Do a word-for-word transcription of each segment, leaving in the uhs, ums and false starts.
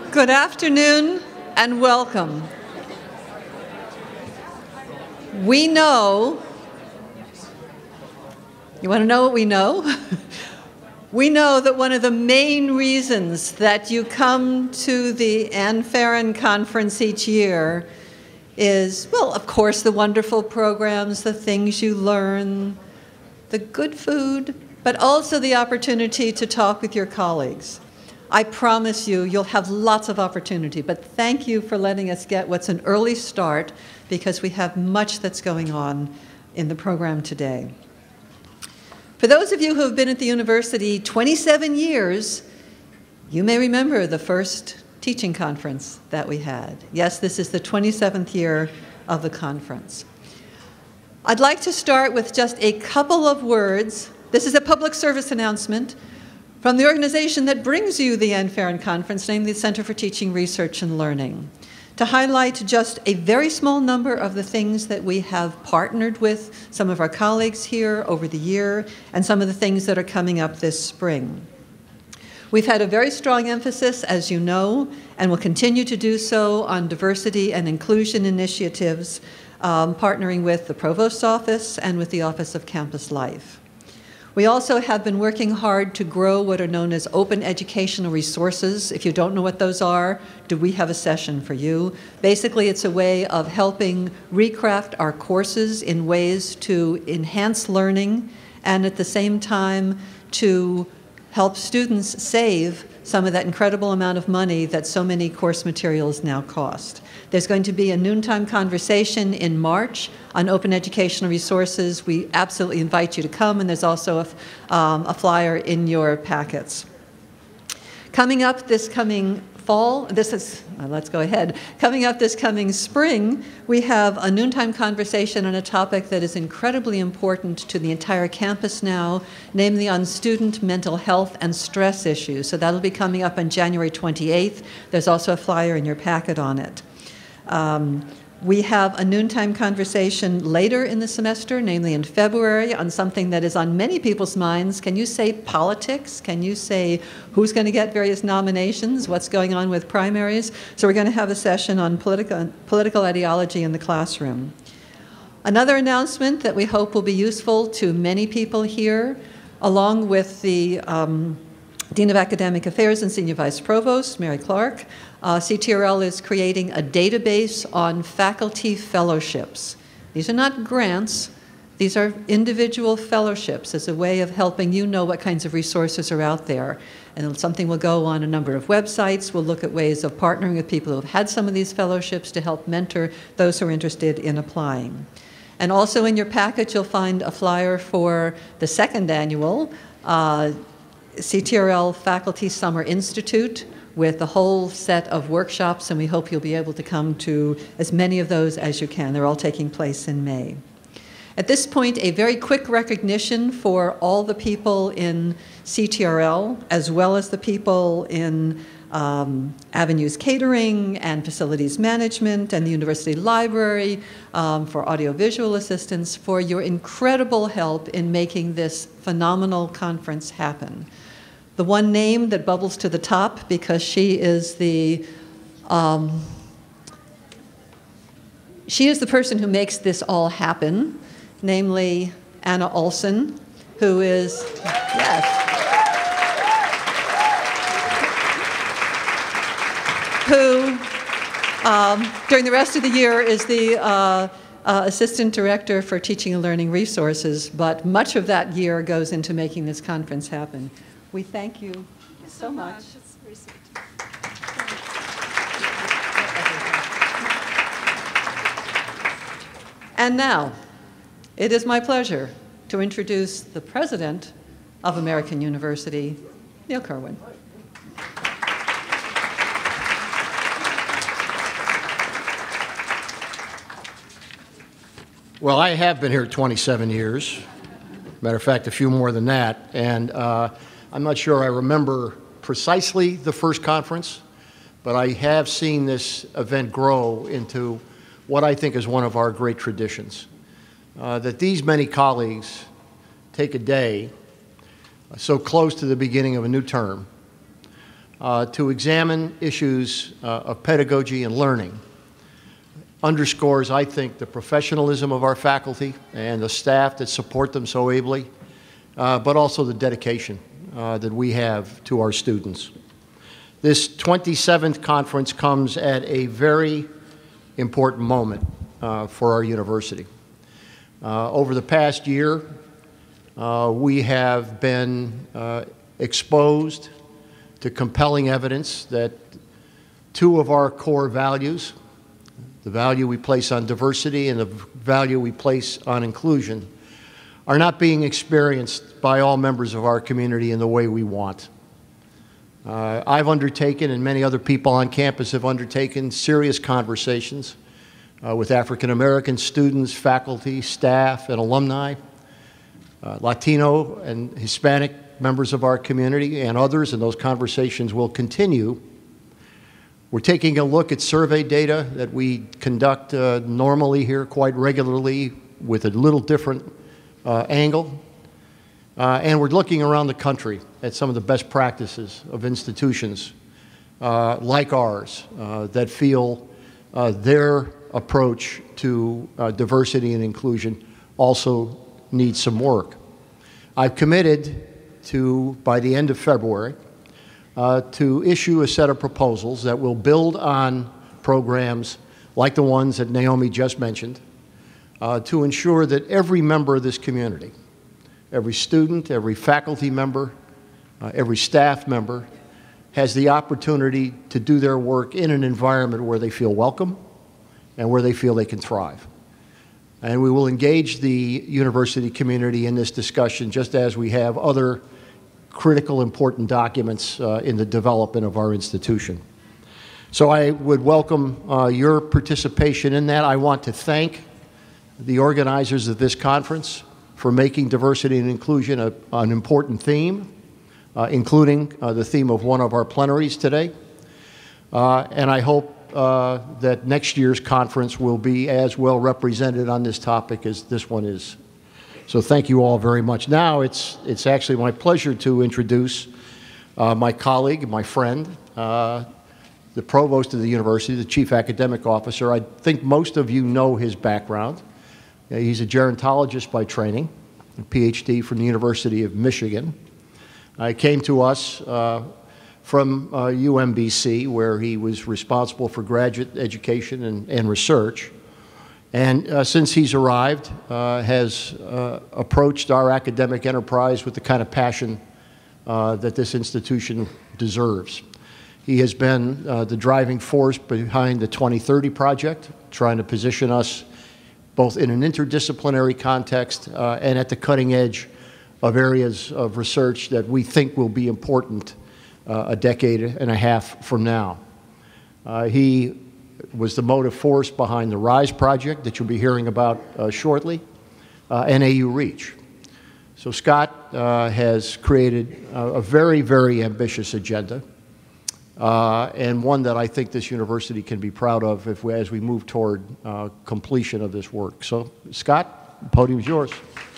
Good afternoon and welcome. We know, you want to know what we know? We know that one of the main reasons that you come to the Anne Ferren Conference each year is, well, of course, the wonderful programs, the things you learn, the good food, but also the opportunity to talk with your colleagues. I promise you, you'll have lots of opportunity, but thank you for letting us get what's an early start because we have much that's going on in the program today. For those of you who have been at the university twenty-seven years, you may remember the first teaching conference that we had. Yes, this is the twenty-seventh year of the conference. I'd like to start with just a couple of words. This is a public service announcement from the organization that brings you the Anne Ferren Conference, namely the Center for Teaching, Research, and Learning, to highlight just a very small number of the things that we have partnered with some of our colleagues here over the year and some of the things that are coming up this spring. We've had a very strong emphasis, as you know, and will continue to do so on diversity and inclusion initiatives, um, partnering with the Provost's office and with the Office of Campus Life. We also have been working hard to grow what are known as open educational resources. If you don't know what those are, do we have a session for you? Basically, it's a way of helping recraft our courses in ways to enhance learning and at the same time to help students save some of that incredible amount of money that so many course materials now cost. There's going to be a noontime conversation in March on open educational resources. We absolutely invite you to come, and there's also a, um, a flyer in your packets. Coming up this coming fall, this is, uh, let's go ahead. Coming up this coming spring, we have a noontime conversation on a topic that is incredibly important to the entire campus now, namely on student mental health and stress issues. So that'll be coming up on January twenty-eighth. There's also a flyer in your packet on it. Um, we have a noontime conversation later in the semester, namely in February, on something that is on many people's minds. Can you say politics? Can you say who's going to get various nominations? What's going on with primaries? So we're going to have a session on political, political ideology in the classroom. Another announcement that we hope will be useful to many people here, along with the um, Dean of Academic Affairs and Senior Vice Provost, Mary Clark, Uh, C T R L is creating a database on faculty fellowships. These are not grants. These are individual fellowships as a way of helping you know what kinds of resources are out there. And something will go on a number of websites. We'll look at ways of partnering with people who have had some of these fellowships to help mentor those who are interested in applying. And also in your package, you'll find a flyer for the second annual uh, C T R L Faculty Summer Institute, with a whole set of workshops, and we hope you'll be able to come to as many of those as you can. They're all taking place in May. At this point, a very quick recognition for all the people in C T R L, as well as the people in um, Avenues Catering and Facilities Management and the University Library, um, for audiovisual assistance, for your incredible help in making this phenomenal conference happen. The one name that bubbles to the top, because she is the um, she is the person who makes this all happen, namely Anna Olson, who is yes, who um, during the rest of the year is the uh, uh, Assistant Director for Teaching and Learning Resources, but much of that year goes into making this conference happen. We thank you, thank you so, so much. much. It's very sweet. And now, it is my pleasure to introduce the President of American University, Neil Kerwin. Well, I have been here twenty-seven years. Matter of fact, a few more than that. And uh, I'm not sure I remember precisely the first conference, but I have seen this event grow into what I think is one of our great traditions. Uh, that these many colleagues take a day so close to the beginning of a new term uh, to examine issues uh, of pedagogy and learning underscores, I think, the professionalism of our faculty and the staff that support them so ably, uh, but also the dedication uh, that we have to our students. This twenty-seventh conference comes at a very important moment uh, for our university. Uh, over the past year, uh, we have been uh, exposed to compelling evidence that two of our core values, the value we place on diversity and the value we place on inclusion, are not being experienced by all members of our community in the way we want. Uh, I've undertaken, and many other people on campus have undertaken, serious conversations uh, with African American students, faculty, staff, and alumni, uh, Latino and Hispanic members of our community, and others, and those conversations will continue. We're taking a look at survey data that we conduct uh, normally here quite regularly with a little different uh, angle. Uh, and we're looking around the country at some of the best practices of institutions uh, like ours uh, that feel uh, their approach to uh, diversity and inclusion also needs some work. I've committed to, by the end of February, uh, to issue a set of proposals that will build on programs like the ones that Naomi just mentioned uh, to ensure that every member of this community, every student, every faculty member, uh, every staff member has the opportunity to do their work in an environment where they feel welcome and where they feel they can thrive. And we will engage the university community in this discussion just as we have other critical, important documents uh, in the development of our institution. So I would welcome uh, your participation in that. I want to thank the organizers of this conference for making diversity and inclusion a, an important theme, uh, including uh, the theme of one of our plenaries today. Uh, and I hope uh, that next year's conference will be as well represented on this topic as this one is. So thank you all very much. Now it's, it's actually my pleasure to introduce uh, my colleague, my friend, uh, the Provost of the university, the Chief Academic Officer. I think most of you know his background. He's a gerontologist by training, a P H D from the University of Michigan. He came to us uh, from uh, U M B C, where he was responsible for graduate education and, and research. And uh, since he's arrived, uh, has uh, approached our academic enterprise with the kind of passion uh, that this institution deserves. He has been uh, the driving force behind the twenty thirty project, trying to position us both in an interdisciplinary context uh, and at the cutting edge of areas of research that we think will be important uh, a decade and a half from now. Uh, he was the motive force behind the RISE project that you'll be hearing about uh, shortly, uh, and A U REACH. So Scott uh, has created a, a very, very ambitious agenda, Uh, and one that I think this university can be proud of if we, as we move toward uh, completion of this work. So, Scott, the podium is yours.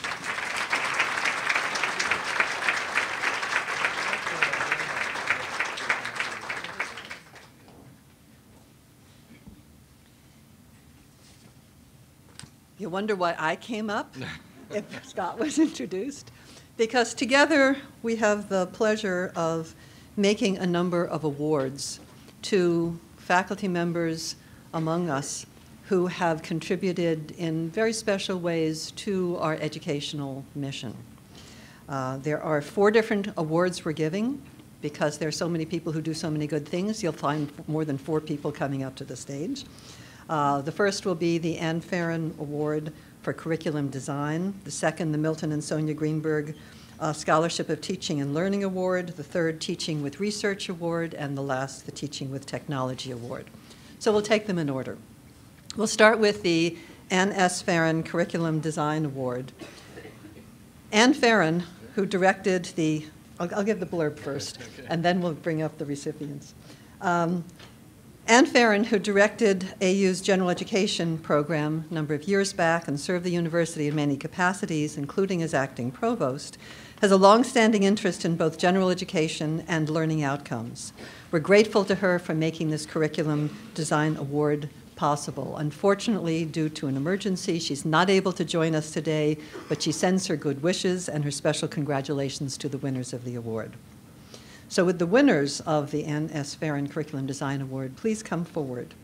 You wonder why I came up if Scott was introduced? Because together we have the pleasure of making a number of awards to faculty members among us who have contributed in very special ways to our educational mission. Uh, there are four different awards we're giving. Because there are so many people who do so many good things, you'll find more than four people coming up to the stage. Uh, the first will be the Anne Ferren Award for Curriculum Design, the second, the Milton and Sonia Greenberg Uh, Scholarship of Teaching and Learning Award, the third, Teaching with Research Award, and the last, the Teaching with Technology Award. So we'll take them in order. We'll start with the Anne S. Ferren Curriculum Design Award. Anne Ferren, who directed the, I'll, I'll give the blurb first, okay, and then we'll bring up the recipients. Um, Ann Ferren, who directed A U's general education program a number of years back and served the university in many capacities, including as acting provost, has a long-standing interest in both general education and learning outcomes. We're grateful to her for making this curriculum design award possible. Unfortunately, due to an emergency, she's not able to join us today, but she sends her good wishes and her special congratulations to the winners of the award. So with the winners of the Ann S. Ferren Curriculum Design Award, please come forward.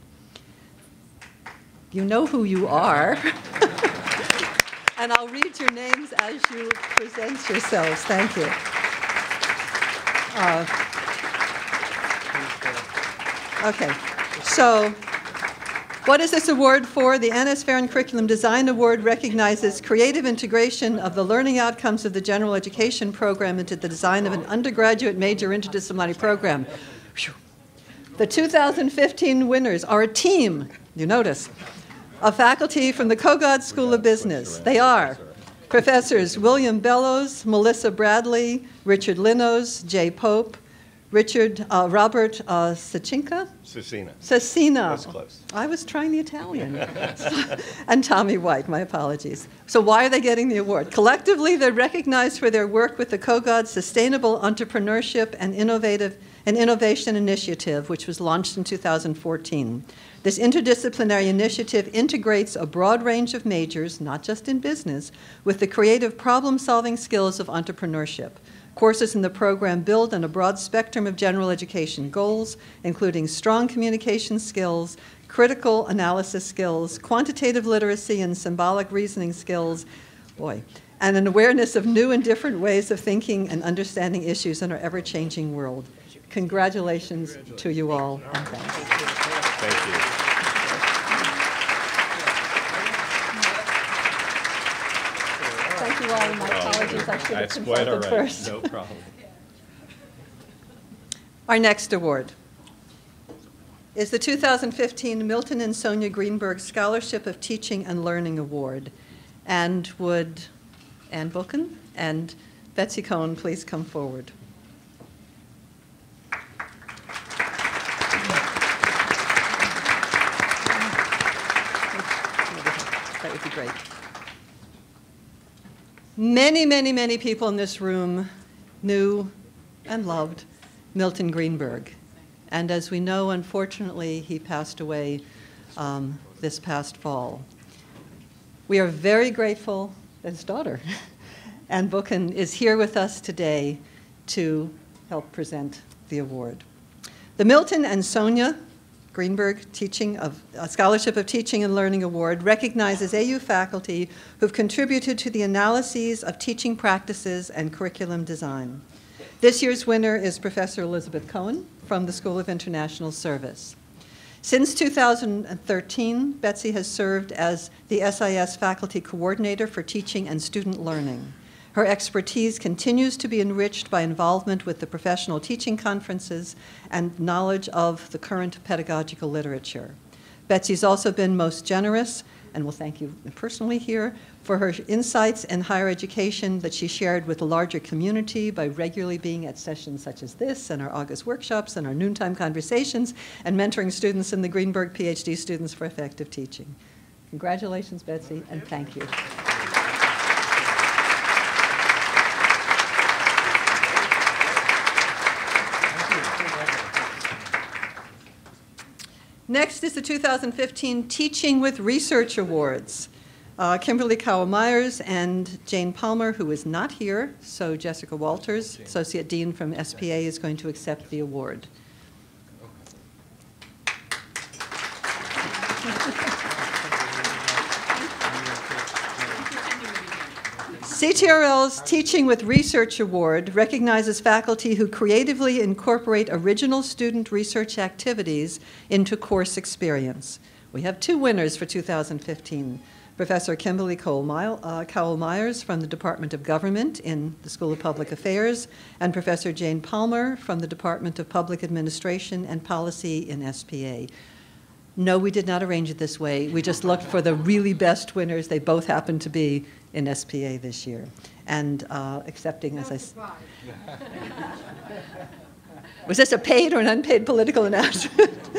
You know who you are. And I'll read your names as you present yourselves. Thank you. Uh, okay, so what is this award for? The Ann S. Ferren Curriculum Design Award recognizes creative integration of the learning outcomes of the general education program into the design of an undergraduate major interdisciplinary program. The two thousand fifteen winners are a team, you notice, of faculty from the Kogod School of Business. They are Professors William Bellows, Melissa Bradley, Richard Linos, Jay Pope, Richard, uh, Robert uh, Sachinka? Cecina. Cecina. That's close. I was trying the Italian. And Tommy White, my apologies. So why are they getting the award? Collectively, they're recognized for their work with the Kogod Sustainable Entrepreneurship and Innovative and Innovation Initiative, which was launched in two thousand fourteen. This interdisciplinary initiative integrates a broad range of majors, not just in business, with the creative problem-solving skills of entrepreneurship. Courses in the program build on a broad spectrum of general education goals, including strong communication skills, critical analysis skills, quantitative literacy and symbolic reasoning skills, boy, and an awareness of new and different ways of thinking and understanding issues in our ever-changing world. Congratulations, Congratulations. to you all, and thanks. Thank you. Thank you all, and my apologies. I should have That's quite all consulted right. first. No problem. Our next award is the two thousand fifteen Milton and Sonia Greenberg Scholarship of Teaching and Learning Award. And would Ann Buchan and Betsy Cohen please come forward? That would be great. Many, many, many people in this room knew and loved Milton Greenberg. And as we know, unfortunately, he passed away um, this past fall. We are very grateful that his daughter, Ann Buchan, is here with us today to help present the award. The Milton and Sonia Greenberg Teaching of, uh, Scholarship of Teaching and Learning Award recognizes A U faculty who've contributed to the analyses of teaching practices and curriculum design. This year's winner is Professor Elizabeth Cohen from the School of International Service. Since two thousand thirteen, Betsy has served as the S I S Faculty Coordinator for Teaching and Student Learning. Her expertise continues to be enriched by involvement with the professional teaching conferences and knowledge of the current pedagogical literature. Betsy's also been most generous, and we'll thank you personally here, for her insights in higher education that she shared with the larger community by regularly being at sessions such as this and our August workshops and our noontime conversations and mentoring students in the Greenberg PhD Students for Effective Teaching. Congratulations, Betsy, and thank you. Next is the two thousand fifteen Teaching with Research Awards. Uh, Kimberly Cowell-Myers and Jane Palmer, who is not here, so Jessica Walters, Associate Dean from S P A, is going to accept the award. C T R L's Teaching with Research Award recognizes faculty who creatively incorporate original student research activities into course experience. We have two winners for two thousand fifteen. Professor Kimberly Cowell-Myers from the Department of Government in the School of Public Affairs, and Professor Jane Palmer from the Department of Public Administration and Policy in S P A. No, we did not arrange it this way. We just looked for the really best winners. They both happened to be in S P A this year. And uh, accepting, as I said. Was this a paid or an unpaid political announcement?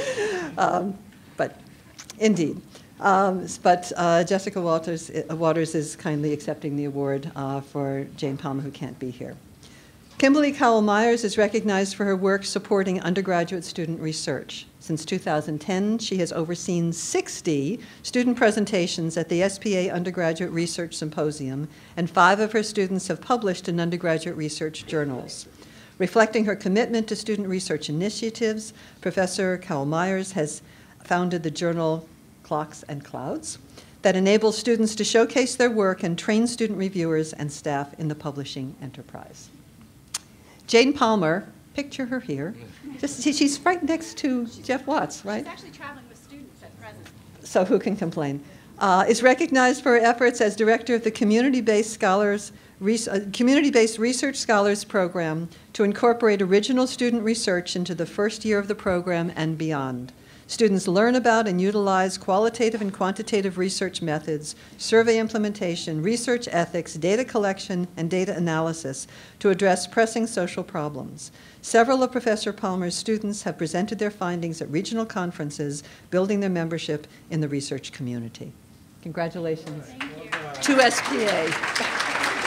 um, but indeed. Um, but uh, Jessica Waters, uh, Waters is kindly accepting the award uh, for Jane Palmer, who can't be here. Kimberly Cowell-Myers is recognized for her work supporting undergraduate student research. Since two thousand ten, she has overseen sixty student presentations at the S P A Undergraduate Research Symposium, and five of her students have published in undergraduate research journals. Reflecting her commitment to student research initiatives, Professor Cowell-Myers has founded the journal Clocks and Clouds that enables students to showcase their work and train student reviewers and staff in the publishing enterprise. Jane Palmer, picture her here. Just, she's right next to Jeff Watts, right? She's actually traveling with students at present. So who can complain? Uh, is recognized for her efforts as director of the Community-Based Scholars, uh, Community-Based Research Scholars Program to incorporate original student research into the first year of the program and beyond. Students learn about and utilize qualitative and quantitative research methods, survey implementation, research ethics, data collection, and data analysis to address pressing social problems. Several of Professor Palmer's students have presented their findings at regional conferences, building their membership in the research community. Congratulations to S P A.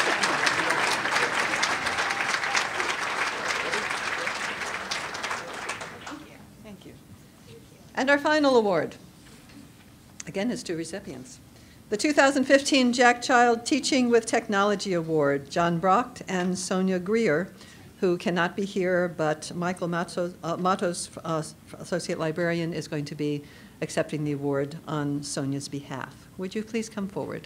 And our final award, again, has two recipients. The two thousand fifteen Jack Child Teaching with Technology Award, John Brocht and Sonia Greer, who cannot be here, but Michael Matos, uh, Matos uh, Associate Librarian, is going to be accepting the award on Sonia's behalf. Would you please come forward?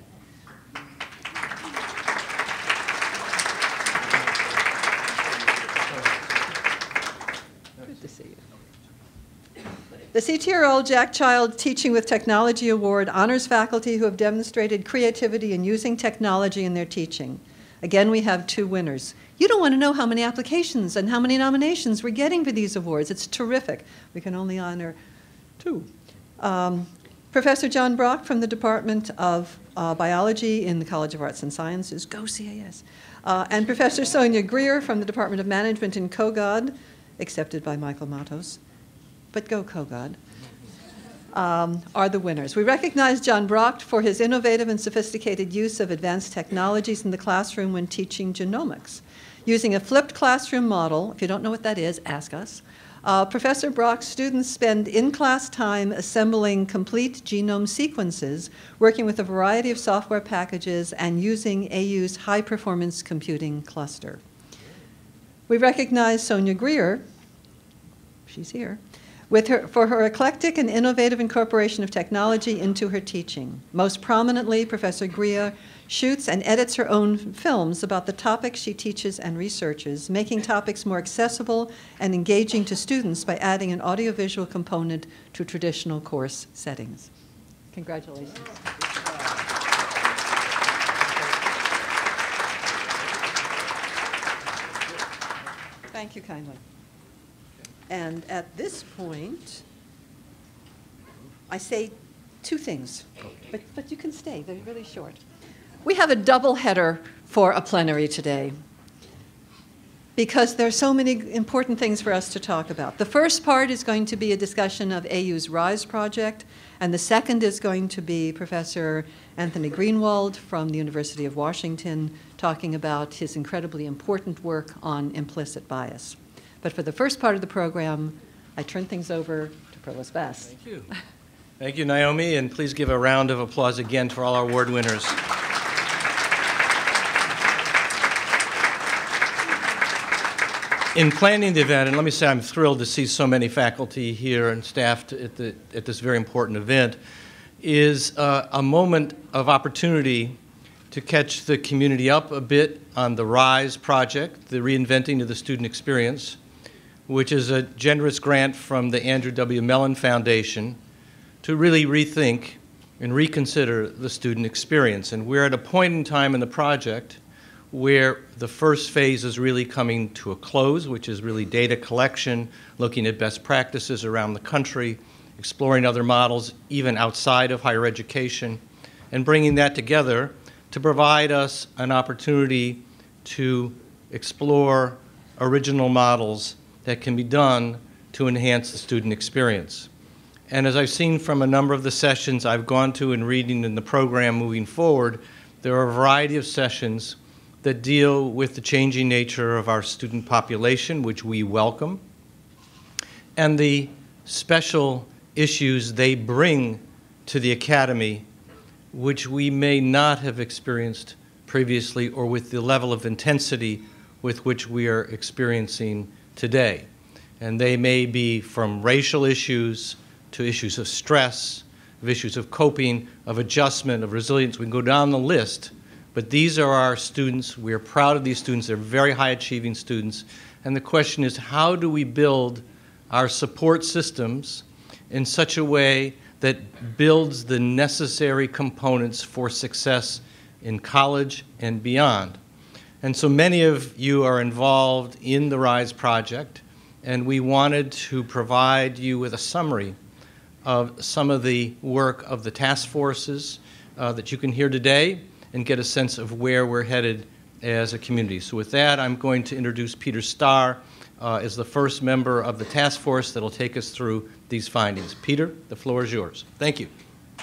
Good to see you. The C T R L Jack Child Teaching with Technology Award honors faculty who have demonstrated creativity in using technology in their teaching. Again, we have two winners. You don't want to know how many applications and how many nominations we're getting for these awards. It's terrific. We can only honor two. Um, Professor John Brock from the Department of uh, Biology in the College of Arts and Sciences, go C A S, uh, and Professor Sonia Greer from the Department of Management in Kogod, accepted by Michael Matos, but go Kogod, um, are the winners. We recognize John Brocht for his innovative and sophisticated use of advanced technologies in the classroom when teaching genomics. Using a flipped classroom model, if you don't know what that is, ask us, uh, Professor Brocht's students spend in-class time assembling complete genome sequences, working with a variety of software packages, and using A U's high-performance computing cluster. We recognize Sonia Greer, she's here, with her, for her eclectic and innovative incorporation of technology into her teaching. Most prominently, Professor Greer shoots and edits her own films about the topics she teaches and researches, making topics more accessible and engaging to students by adding an audiovisual component to traditional course settings. Congratulations. Thank you kindly. And at this point, I say two things, but, but you can stay. They're really short. We have a double header for a plenary today because there are so many important things for us to talk about. The first part is going to be a discussion of A U's RISE project, and the second is going to be Professor Anthony Greenwald from the University of Washington talking about his incredibly important work on implicit bias. But for the first part of the program, I turn things over to Provost Bass. Thank you. Thank you, Naomi, and please give a round of applause again for all our award winners. In planning the event, and let me say I'm thrilled to see so many faculty here and staff to, at, the, at this very important event, is uh, a moment of opportunity to catch the community up a bit on the RISE project, the Reinventing of the Student Experience, which is a generous grant from the Andrew W. Mellon Foundation to really rethink and reconsider the student experience. And we're at a point in time in the project where the first phase is really coming to a close, which is really data collection, looking at best practices around the country, exploring other models even outside of higher education, and bringing that together to provide us an opportunity to explore original models that can be done to enhance the student experience. And as I've seen from a number of the sessions I've gone to and reading in the program moving forward, there are a variety of sessions that deal with the changing nature of our student population, which we welcome, and the special issues they bring to the academy, which we may not have experienced previously or with the level of intensity with which we are experiencing today. And they may be from racial issues to issues of stress, of issues of coping, of adjustment, of resilience. We can go down the list, but these are our students. We are proud of these students. They're very high-achieving students. And the question is, how do we build our support systems in such a way that builds the necessary components for success in college and beyond? And so many of you are involved in the RISE project, and we wanted to provide you with a summary of some of the work of the task forces uh, that you can hear today and get a sense of where we're headed as a community. So with that, I'm going to introduce Peter Starr uh, as the first member of the task force that will take us through these findings. Peter, the floor is yours. Thank you.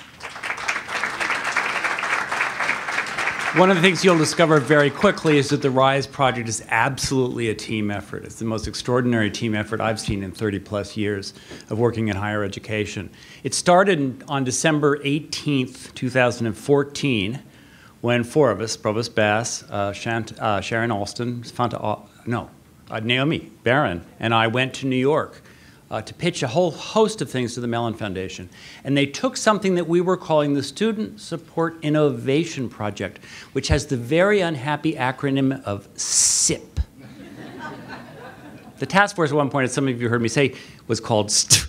One of the things you'll discover very quickly is that the RISE project is absolutely a team effort. It's the most extraordinary team effort I've seen in thirty plus years of working in higher education. It started on December eighteenth, two thousand fourteen, when four of us, Provost Bass, uh, Shant, uh, Sharon Alston, Fanta, uh, no, uh, Naomi Barron, and I went to New York Uh, to pitch a whole host of things to the Mellon Foundation. And they took something that we were calling the Student Support Innovation Project, which has the very unhappy acronym of S I P. The task force at one point, as some of you heard me say, was called S T.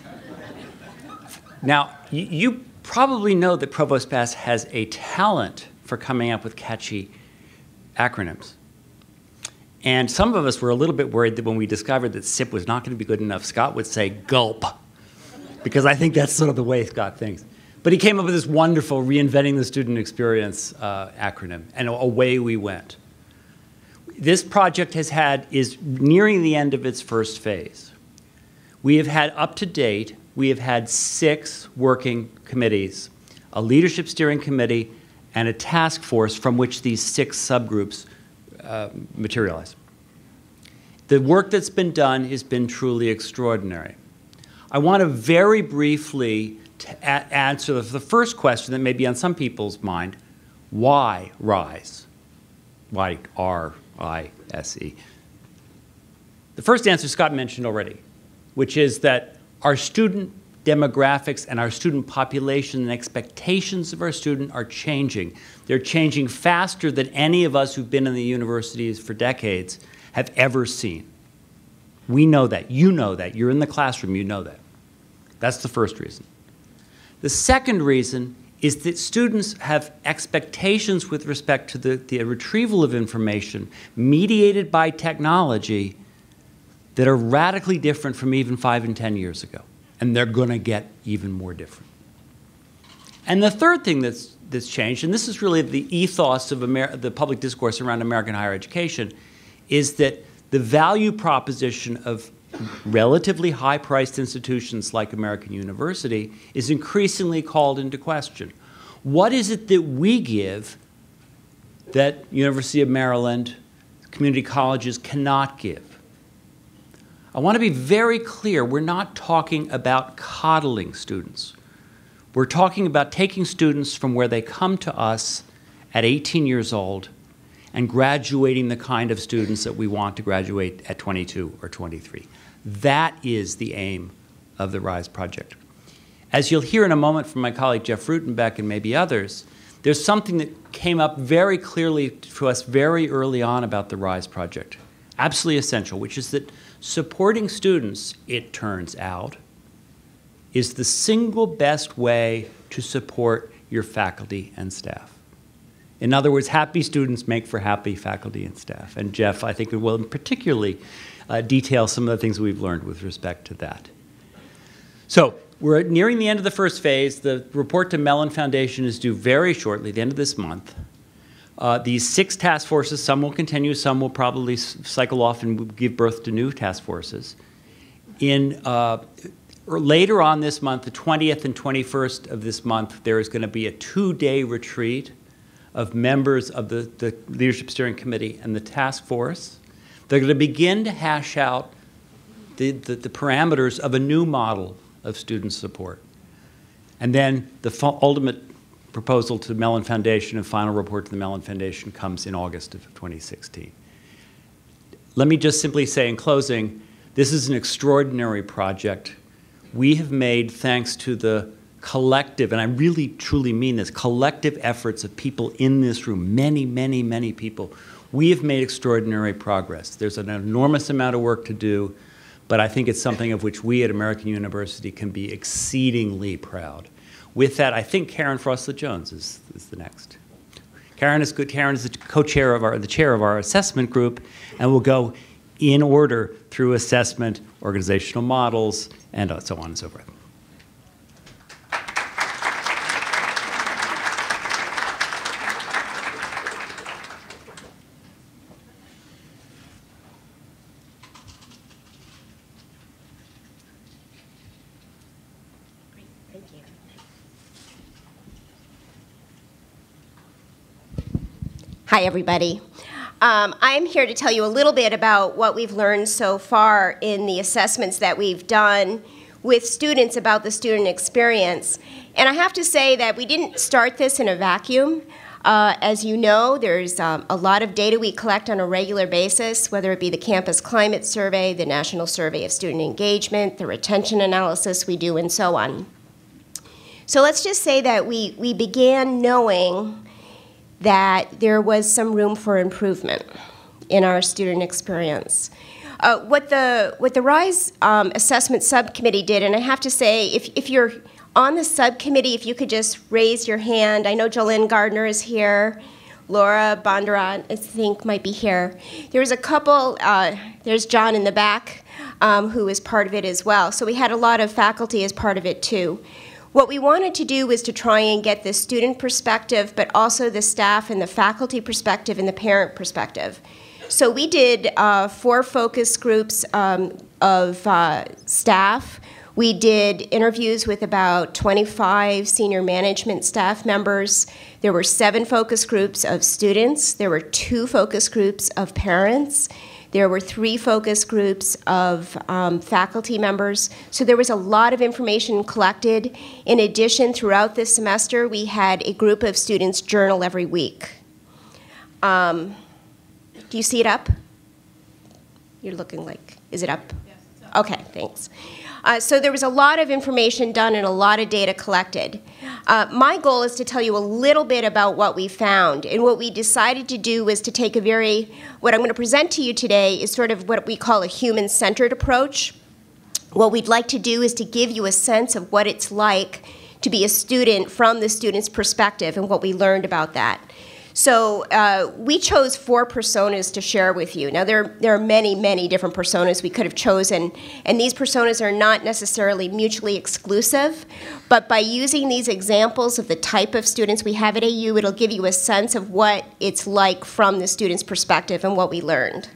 Now, you, you probably know that Provost Bass has a talent for coming up with catchy acronyms. And some of us were a little bit worried that when we discovered that S I P was not going to be good enough, Scott would say gulp, because I think that's sort of the way Scott thinks. But he came up with this wonderful Reinventing the Student Experience uh, acronym, and away we went. This project has had, is nearing the end of its first phase. We have had, up to date, we have had six working committees, a leadership steering committee, and a task force from which these six subgroups Uh, materialize. The work that's been done has been truly extraordinary. I want to very briefly to answer the first question that may be on some people's mind: why RISE? Why R I S E? The first answer Scott mentioned already, which is that our student demographics and our student population and expectations of our student are changing. They're changing faster than any of us who've been in the universities for decades have ever seen. We know that. You know that. You're in the classroom. You know that. That's the first reason. The second reason is that students have expectations with respect to the, the retrieval of information mediated by technology that are radically different from even five and ten years ago. And they're going to get even more different. And the third thing that's, that's changed, and this is really the ethos of Amer the public discourse around American higher education, is that the value proposition of relatively high-priced institutions like American University is increasingly called into question. What is it that we give that University of Maryland, community colleges cannot give? I want to be very clear, we're not talking about coddling students. We're talking about taking students from where they come to us at eighteen years old and graduating the kind of students that we want to graduate at twenty-two or twenty-three. That is the aim of the RISE project. As you'll hear in a moment from my colleague Jeff Rutenbeck and maybe others, there's something that came up very clearly to us very early on about the RISE project, absolutely essential, which is that supporting students, it turns out, is the single best way to support your faculty and staff. In other words, happy students make for happy faculty and staff. And Jeff, I think, will particularly uh, detail some of the things we've learned with respect to that. So we're nearing the end of the first phase. The report to Mellon Foundation is due very shortly, the end of this month. Uh, these six task forces, some will continue, some will probably cycle off and give birth to new task forces. In, uh, or later on this month, the twentieth and twenty-first of this month, there is going to be a two-day retreat of members of the, the Leadership Steering Committee and the task force. They're going to begin to hash out the, the, the parameters of a new model of student support. And then the ultimate proposal to the Mellon Foundation and final report to the Mellon Foundation comes in August of twenty sixteen. Let me just simply say in closing, this is an extraordinary project. We have made, thanks to the collective, and I really truly mean this, collective efforts of people in this room, many, many, many people, we have made extraordinary progress. There's an enormous amount of work to do, but I think it's something of which we at American University can be exceedingly proud. With that, I think Karen Froslid Jones is, is the next. Karen is good. Karen is the co-chair of our, the chair of our assessment group, and we'll go in order through assessment, organizational models, and so on and so forth. Hi, everybody. Um, I'm here to tell you a little bit about what we've learned so far in the assessments that we've done with students about the student experience. And I have to say that we didn't start this in a vacuum. Uh, as you know, there's um, a lot of data we collect on a regular basis, whether it be the Campus Climate Survey, the National Survey of Student Engagement, the retention analysis we do, and so on. So let's just say that we, we began knowing that there was some room for improvement in our student experience. Uh, what the what the RISE um, assessment subcommittee did, and I have to say, if if you're on the subcommittee, if you could just raise your hand. I know Jolynn Gardner is here, Laura Bondurant, I think, might be here. There was a couple. Uh, there's John in the back, um, who is part of it as well. So we had a lot of faculty as part of it too. What we wanted to do was to try and get the student perspective, but also the staff and the faculty perspective and the parent perspective. So we did uh, four focus groups um, of uh, staff. We did interviews with about twenty-five senior management staff members. There were seven focus groups of students. There were two focus groups of parents. There were three focus groups of um, faculty members. So there was a lot of information collected. In addition, throughout this semester, we had a group of students journal every week. Um, do you see it up? You're looking like, is it up? Yes, it's up. Okay, thanks. Uh, so there was a lot of information done and a lot of data collected. Uh, my goal is to tell you a little bit about what we found. And what we decided to do was to take a very, what I'm going to present to you today is sort of what we call a human-centered approach. What we'd like to do is to give you a sense of what it's like to be a student from the student's perspective and what we learned about that. So uh, we chose four personas to share with you. Now, there, there are many, many different personas we could have chosen, and these personas are not necessarily mutually exclusive, but by using these examples of the type of students we have at A U, it'll give you a sense of what it's like from the student's perspective and what we learned.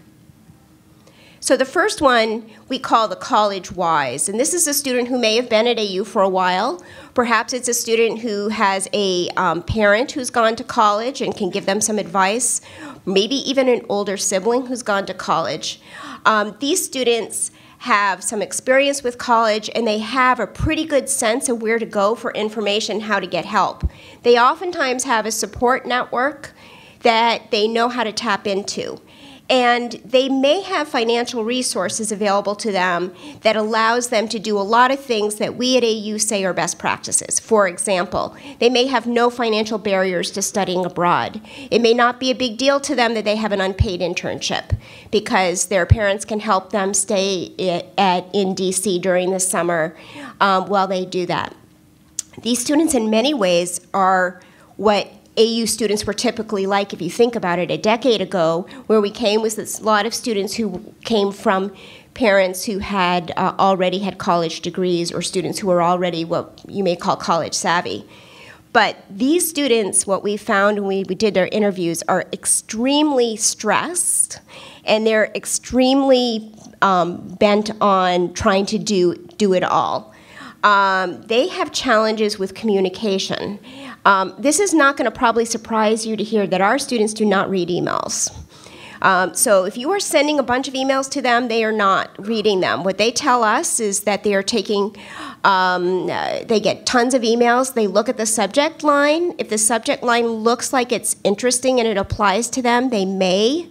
So the first one we call the college wise, and this is a student who may have been at A U for a while. Perhaps it's a student who has a um, parent who's gone to college and can give them some advice, maybe even an older sibling who's gone to college. Um, these students have some experience with college, and they have a pretty good sense of where to go for information, how to get help. They oftentimes have a support network that they know how to tap into. And they may have financial resources available to them that allows them to do a lot of things that we at A U say are best practices. For example, they may have no financial barriers to studying abroad. It may not be a big deal to them that they have an unpaid internship because their parents can help them stay at, in D C during the summer um, while they do that. These students in many ways are what A U students were typically like, if you think about it. A decade ago, where we came was a lot of students who came from parents who had uh, already had college degrees, or students who were already what you may call college savvy. But these students, what we found when we, we did our interviews, are extremely stressed, and they're extremely um, bent on trying to do, do it all. Um, they have challenges with communication. Um, this is not going to probably surprise you to hear that our students do not read emails. Um, so if you are sending a bunch of emails to them, they are not reading them. What they tell us is that they are taking, um, uh, they get tons of emails. They look at the subject line. If the subject line looks like it's interesting and it applies to them, they may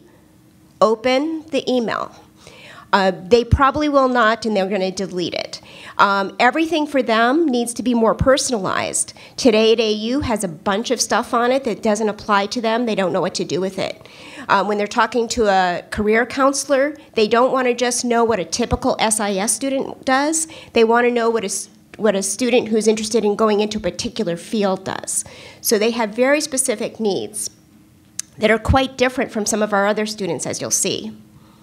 open the email. Uh, they probably will not, and they're going to delete it. Um, everything for them needs to be more personalized. Today at A U has a bunch of stuff on it that doesn't apply to them. They don't know what to do with it. Um, when they're talking to a career counselor, they don't want to just know what a typical S I S student does. They want to know what a, what a student who's interested in going into a particular field does. So they have very specific needs that are quite different from some of our other students, as you'll see.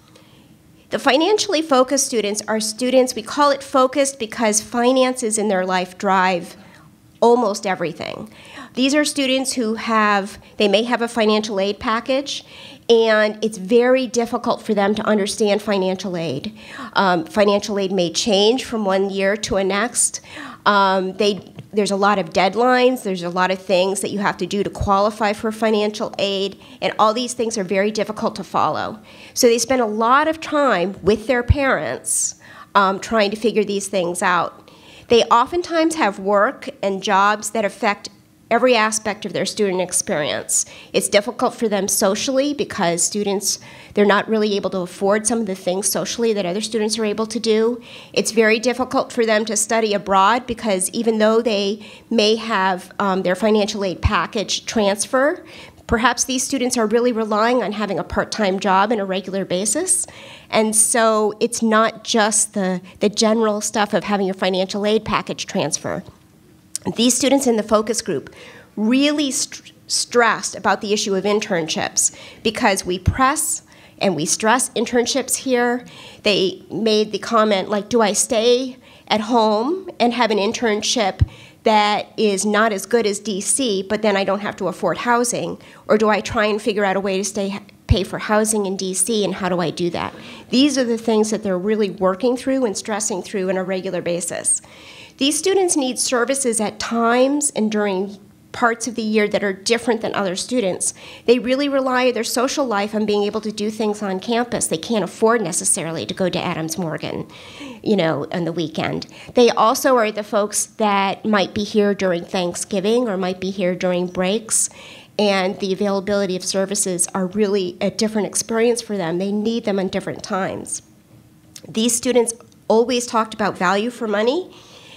The financially focused students are students, we call it focused because finances in their life drive almost everything. These are students who have, they may have a financial aid package, and it's very difficult for them to understand financial aid. Um, financial aid may change from one year to a next. Um, they, there's a lot of deadlines, there's a lot of things that you have to do to qualify for financial aid, and all these things are very difficult to follow. So they spend a lot of time with their parents um, trying to figure these things out. They oftentimes have work and jobs that affect every aspect of their student experience. It's difficult for them socially because students, they're not really able to afford some of the things socially that other students are able to do. It's very difficult for them to study abroad because even though they may have um, their financial aid package transfer, perhaps these students are really relying on having a part-time job on a regular basis. And so it's not just the, the general stuff of having your financial aid package transfer. These students in the focus group really st stressed about the issue of internships because we press and we stress internships here. They made the comment like, do I stay at home and have an internship that is not as good as D C, but then I don't have to afford housing? Or do I try and figure out a way to stay, pay for housing in D C, and how do I do that? These are the things that they're really working through and stressing through on a regular basis. These students need services at times and during parts of the year that are different than other students. They really rely their social life on being able to do things on campus. They can't afford necessarily to go to Adams Morgan, you know, on the weekend. They also are the folks that might be here during Thanksgiving or might be here during breaks, and the availability of services are really a different experience for them. They need them on different times. These students always talked about value for money,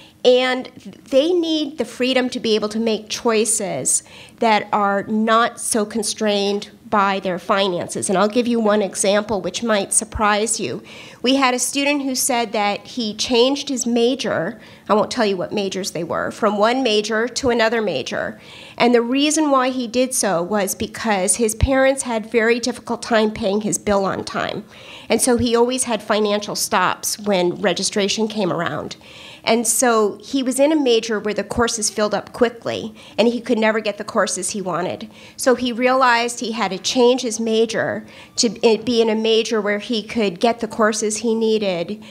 and they need the freedom to be able to make choices that are not so constrained by their finances. And I'll give you one example which might surprise you. We had a student who said that he changed his major, I won't tell you what majors they were, from one major to another major. And the reason why he did so was because his parents had very difficult time paying his bill on time. And so he always had financial stops when registration came around. And so he was in a major where the courses filled up quickly, and he could never get the courses he wanted. So he realized he had to change his major to be in a major where he could get the courses he needed,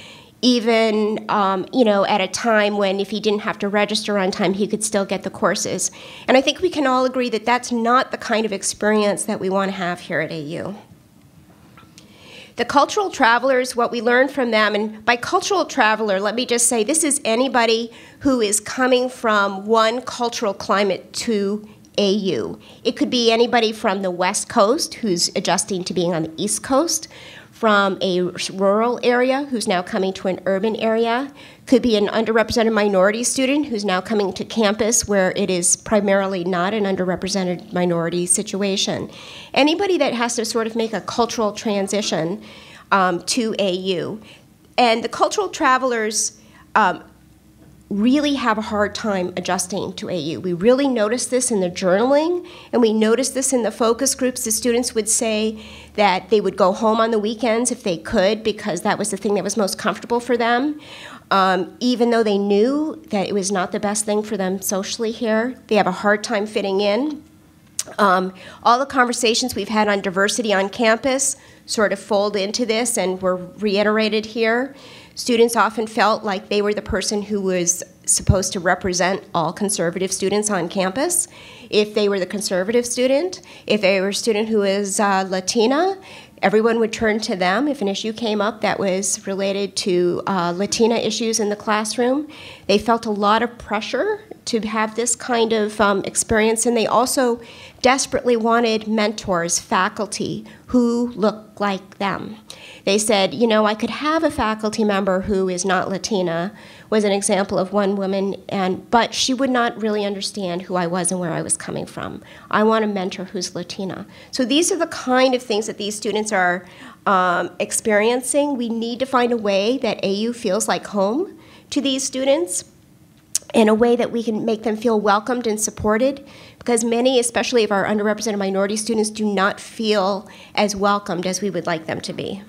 even um, you know, at a time when if he didn't have to register on time, he could still get the courses. And I think we can all agree that that's not the kind of experience that we want to have here at A U. The cultural travelers, what we learned from them, and by cultural traveler, let me just say this is anybody who is coming from one cultural climate to A U. It could be anybody from the West Coast who's adjusting to being on the East Coast, from a rural area who's now coming to an urban area. Could be an underrepresented minority student who's now coming to campus where it is primarily not an underrepresented minority situation. Anybody that has to sort of make a cultural transition um, to A U. And the cultural travelers um, really have a hard time adjusting to A U. We really noticed this in the journaling, and we noticed this in the focus groups. The students would say that they would go home on the weekends if they could because that was the thing that was most comfortable for them. Um, even though they knew that it was not the best thing for them socially here, they have a hard time fitting in. Um, all the conversations we've had on diversity on campus sort of fold into this and were reiterated here. Students often felt like they were the person who was supposed to represent all conservative students on campus. If they were the conservative student, if they were a student who is uh, Latina, everyone would turn to them if an issue came up that was related to uh, Latina issues in the classroom. They felt a lot of pressure to have this kind of um, experience, and they also desperately wanted mentors, faculty, who looked like them. They said, you know, I could have a faculty member who is not Latina, was an example of one woman, and but she would not really understand who I was and where I was coming from. I want a mentor who's Latina. So these are the kind of things that these students are um, experiencing. We need to find a way that A U feels like home to these students, in a way that we can make them feel welcomed and supported, because many, especially of our underrepresented minority students, do not feel as welcomed as we would like them to be.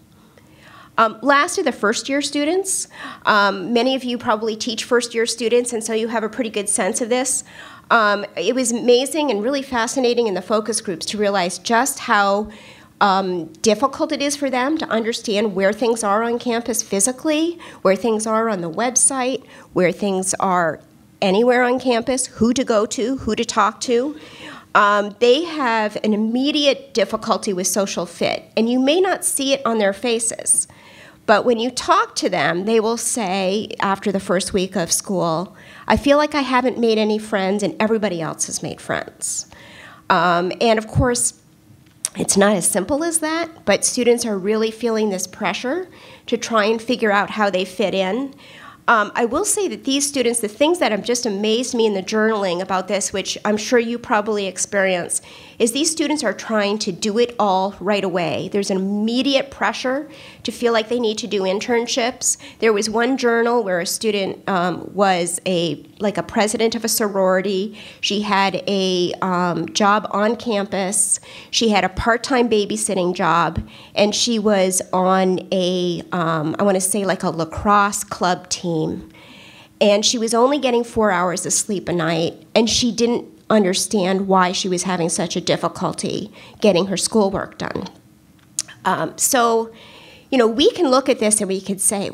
Um, last are the first-year students. Um, many of you probably teach first-year students, and so you have a pretty good sense of this. Um, it was amazing and really fascinating in the focus groups to realize just how um, difficult it is for them to understand where things are on campus physically, where things are on the website, where things are anywhere on campus, who to go to, who to talk to. Um, they have an immediate difficulty with social fit, and you may not see it on their faces. But when you talk to them, they will say, after the first week of school, I feel like I haven't made any friends and everybody else has made friends. Um, and of course, it's not as simple as that, but students are really feeling this pressure to try and figure out how they fit in. Um, I will say that these students, the things that have just amazed me in the journaling about this, which I'm sure you probably experience, is these students are trying to do it all right away. There's an immediate pressure to feel like they need to do internships. There was one journal where a student um, was a like a president of a sorority. She had a um, job on campus. She had a part-time babysitting job, and she was on a, um, I want to say like a lacrosse club team. And she was only getting four hours of sleep a night, and she didn't understand why she was having such a difficulty getting her schoolwork done. Um, so, you know, we can look at this and we could say,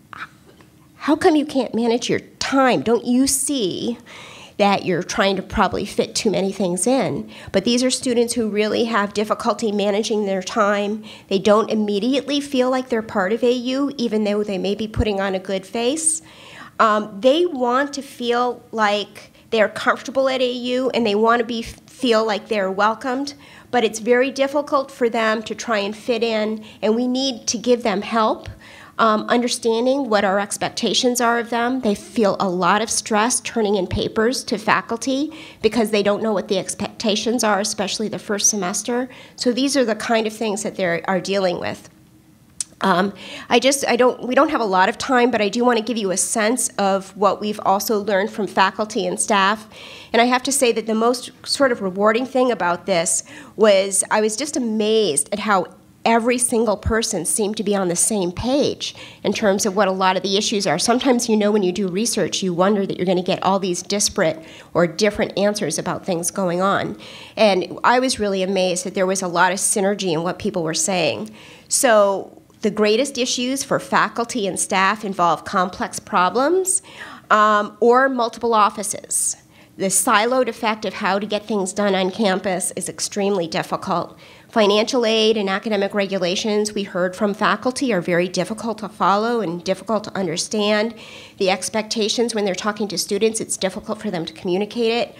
how come you can't manage your time? Don't you see that you're trying to probably fit too many things in? But these are students who really have difficulty managing their time. They don't immediately feel like they're part of A U, even though they may be putting on a good face. Um, they want to feel like they're comfortable at A U, and they want to be feel like they're welcomed, but it's very difficult for them to try and fit in, and we need to give them help, um, understanding what our expectations are of them. They feel a lot of stress turning in papers to faculty because they don't know what the expectations are, especially the first semester. So these are the kind of things that they are dealing with. Um, I just, I don't, we don't have a lot of time, but I do want to give you a sense of what we've also learned from faculty and staff. And I have to say that the most sort of rewarding thing about this was I was just amazed at how every single person seemed to be on the same page in terms of what a lot of the issues are. Sometimes, you know, when you do research, you wonder that you're going to get all these disparate or different answers about things going on. And I was really amazed that there was a lot of synergy in what people were saying. So the greatest issues for faculty and staff involve complex problems um, or multiple offices. The siloed effect of how to get things done on campus is extremely difficult. Financial aid and academic regulations, we heard from faculty, are very difficult to follow and difficult to understand. The expectations when they're talking to students, it's difficult for them to communicate it.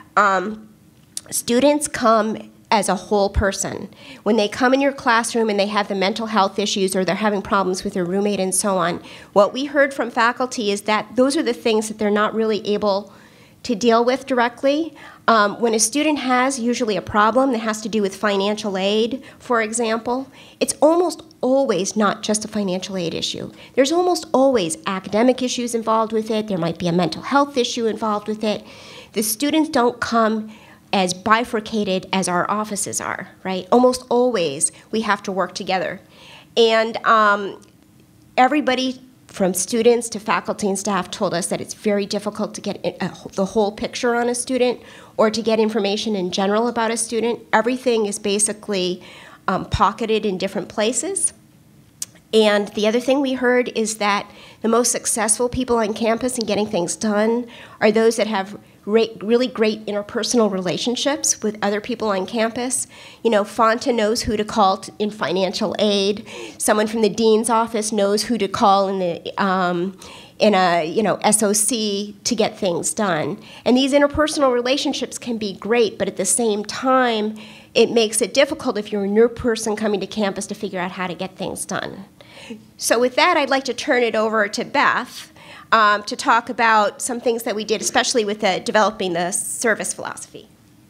Um, students come as a whole person. When they come in your classroom and they have the mental health issues or they're having problems with their roommate and so on, what we heard from faculty is that those are the things that they're not really able to deal with directly. Um, when a student has usually a problem that has to do with financial aid, for example, it's almost always not just a financial aid issue. There's almost always academic issues involved with it. There might be a mental health issue involved with it. The students don't come as bifurcated as our offices are, right? Almost always we have to work together. And um, everybody from students to faculty and staff told us that it's very difficult to get a, the whole picture on a student or to get information in general about a student. Everything is basically um, pocketed in different places. And the other thing we heard is that the most successful people on campus in getting things done are those that have really great interpersonal relationships with other people on campus. You know, Fonta knows who to call in financial aid. Someone from the dean's office knows who to call in the um, in a you know S O C to get things done. And these interpersonal relationships can be great, but at the same time, it makes it difficult if you're a new person coming to campus to figure out how to get things done. So with that, I'd like to turn it over to Beth um, to talk about some things that we did, especially with the, developing the service philosophy.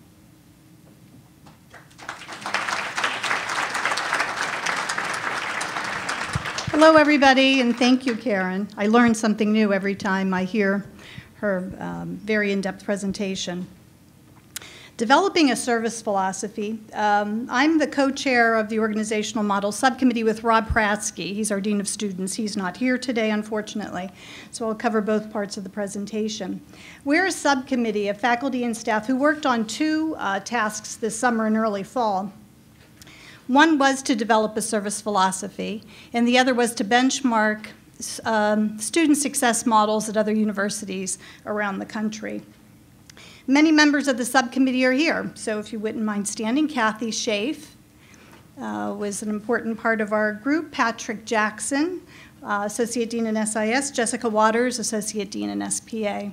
Hello, everybody, and thank you, Karen. I learn something new every time I hear her um, very in-depth presentation. Developing a service philosophy. Um, I'm the co-chair of the Organizational Model Subcommittee with Rob Pratsky. He's our Dean of Students. He's not here today, unfortunately, so I'll cover both parts of the presentation. We're a subcommittee of faculty and staff who worked on two uh, tasks this summer and early fall. One was to develop a service philosophy, and the other was to benchmark um, student success models at other universities around the country. Many members of the subcommittee are here, so if you wouldn't mind standing. Kathy Schaaf uh, was an important part of our group. Patrick Jackson, uh, Associate Dean in S I S. Jessica Waters, Associate Dean in S P A.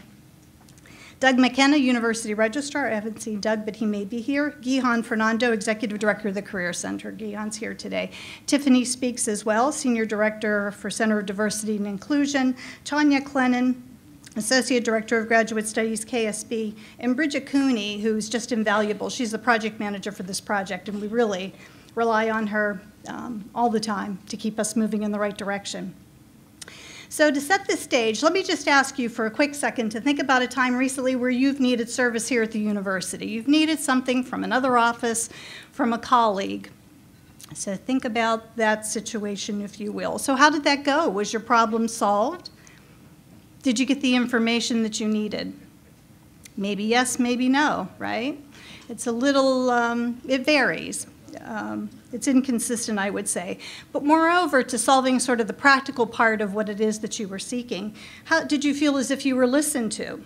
Doug McKenna, University Registrar. I haven't seen Doug, but he may be here. Gihan Fernando, Executive Director of the Career Center. Gihan's here today. Tiffany speaks as well, Senior Director for Center of Diversity and Inclusion. Tanya Clennon, Associate Director of Graduate Studies, K S B, and Bridget Cooney, who's just invaluable. She's the project manager for this project, and we really rely on her um, all the time to keep us moving in the right direction. So to set the stage, let me just ask you for a quick second to think about a time recently where you've needed service here at the university. You've needed something from another office, from a colleague. So think about that situation, if you will. So how did that go? Was your problem solved? Did you get the information that you needed? Maybe yes, maybe no, right? It's a little, um, it varies. Um, it's inconsistent, I would say. But moreover, to solving sort of the practical part of what it is that you were seeking, how did you feel as if you were listened to,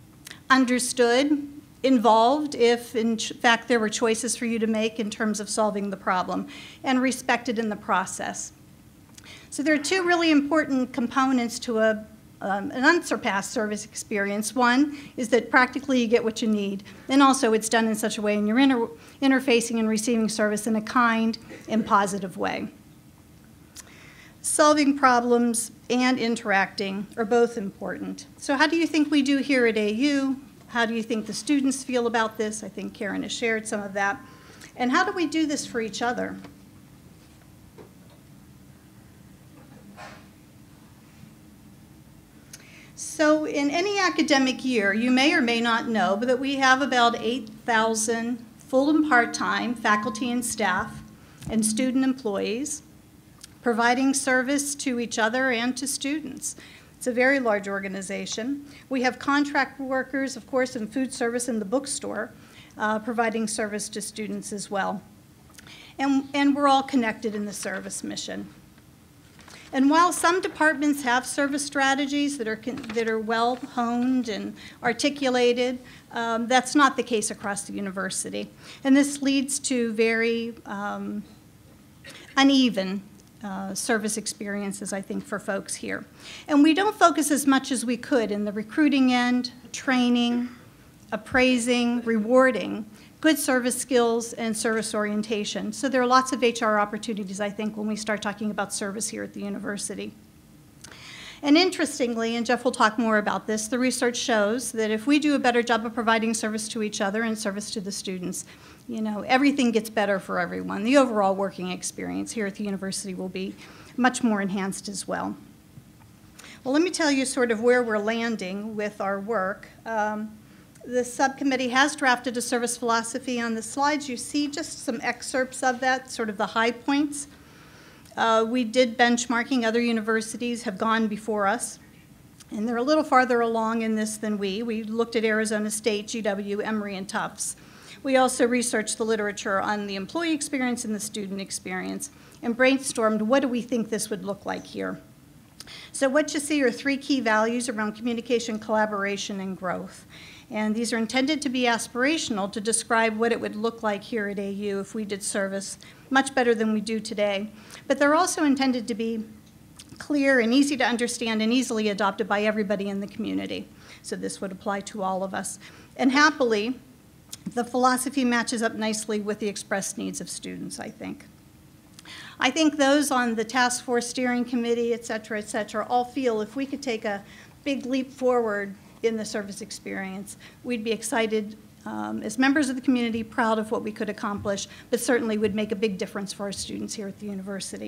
understood, involved, if in fact there were choices for you to make in terms of solving the problem, and respected in the process? So there are two really important components to a Um, an unsurpassed service experience. One is that practically you get what you need, and also it's done in such a way and you're inter interfacing and receiving service in a kind and positive way. Solving problems and interacting are both important. So how do you think we do here at A U? How do you think the students feel about this? I think Karen has shared some of that. And how do we do this for each other? So in any academic year, you may or may not know, but that we have about eight thousand full and part-time faculty and staff and student employees providing service to each other and to students. It's a very large organization. We have contract workers, of course, in food service in the bookstore, uh, providing service to students as well. And, and we're all connected in the service mission. And while some departments have service strategies that are, that are well honed and articulated, um, that's not the case across the university. And this leads to very um, uneven uh, service experiences, I think, for folks here. And we don't focus as much as we could in the recruiting end, training, appraising, rewarding good service skills and service orientation. So there are lots of H R opportunities, I think, when we start talking about service here at the university. And interestingly, and Jeff will talk more about this, the research shows that if we do a better job of providing service to each other and service to the students, you know, everything gets better for everyone. The overall working experience here at the university will be much more enhanced as well. Well, let me tell you sort of where we're landing with our work. Um, The subcommittee has drafted a service philosophy. On the slides you see just some excerpts of that, sort of the high points. Uh, we did benchmarking. Other universities have gone before us, and they're a little farther along in this than we. We looked at Arizona State, G W, Emory, and Tufts. We also researched the literature on the employee experience and the student experience and brainstormed what do we think this would look like here. So what you see are three key values around communication, collaboration, and growth. And these are intended to be aspirational to describe what it would look like here at A U if we did service much better than we do today. But they're also intended to be clear and easy to understand and easily adopted by everybody in the community. So this would apply to all of us. And happily, the philosophy matches up nicely with the expressed needs of students, I think. I think those on the task force steering committee, et cetera, et cetera, all feel if we could take a big leap forward in the service experience, we'd be excited um, as members of the community, proud of what we could accomplish, but certainly would make a big difference for our students here at the university.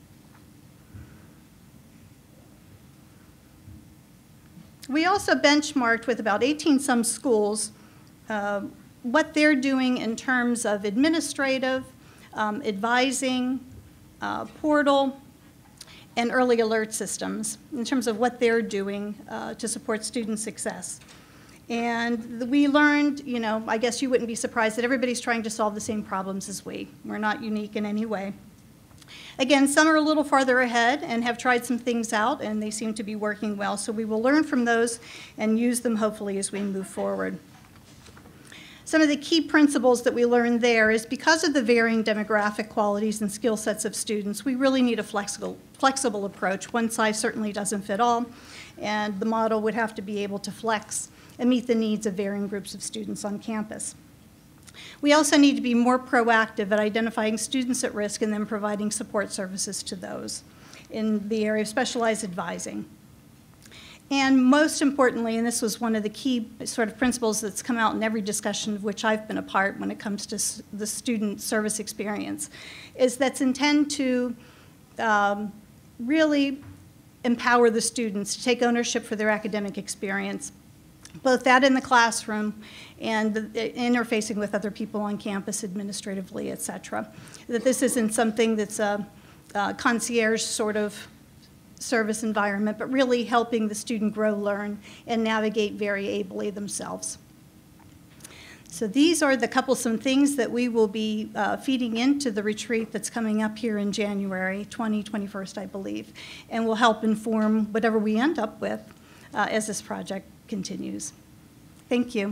We also benchmarked with about eighteen some schools uh, what they're doing in terms of administrative, um, advising, uh, portal, and early alert systems in terms of what they're doing uh, to support student success. And we learned, you know, I guess you wouldn't be surprised that everybody's trying to solve the same problems as we. We're not unique in any way. Again, some are a little farther ahead and have tried some things out, and they seem to be working well. So we will learn from those and use them hopefully as we move forward. Some of the key principles that we learned there is because of the varying demographic qualities and skill sets of students, we really need a flexible, flexible approach. One size certainly doesn't fit all, and the model would have to be able to flex and meet the needs of varying groups of students on campus. We also need to be more proactive at identifying students at risk and then providing support services to those in the area of specialized advising. And most importantly, and this was one of the key sort of principles that's come out in every discussion of which I've been a part when it comes to the student service experience, is that's intended to um, really empower the students to take ownership for their academic experience, both that in the classroom and the, the interfacing with other people on campus administratively, et cetera. That this isn't something that's a, a concierge sort of service environment, but really helping the student grow, learn, and navigate very ably themselves. So these are the couple some things that we will be uh, feeding into the retreat that's coming up here in January, twentieth, twenty-first, I believe, and will help inform whatever we end up with uh, as this project continues. Thank you.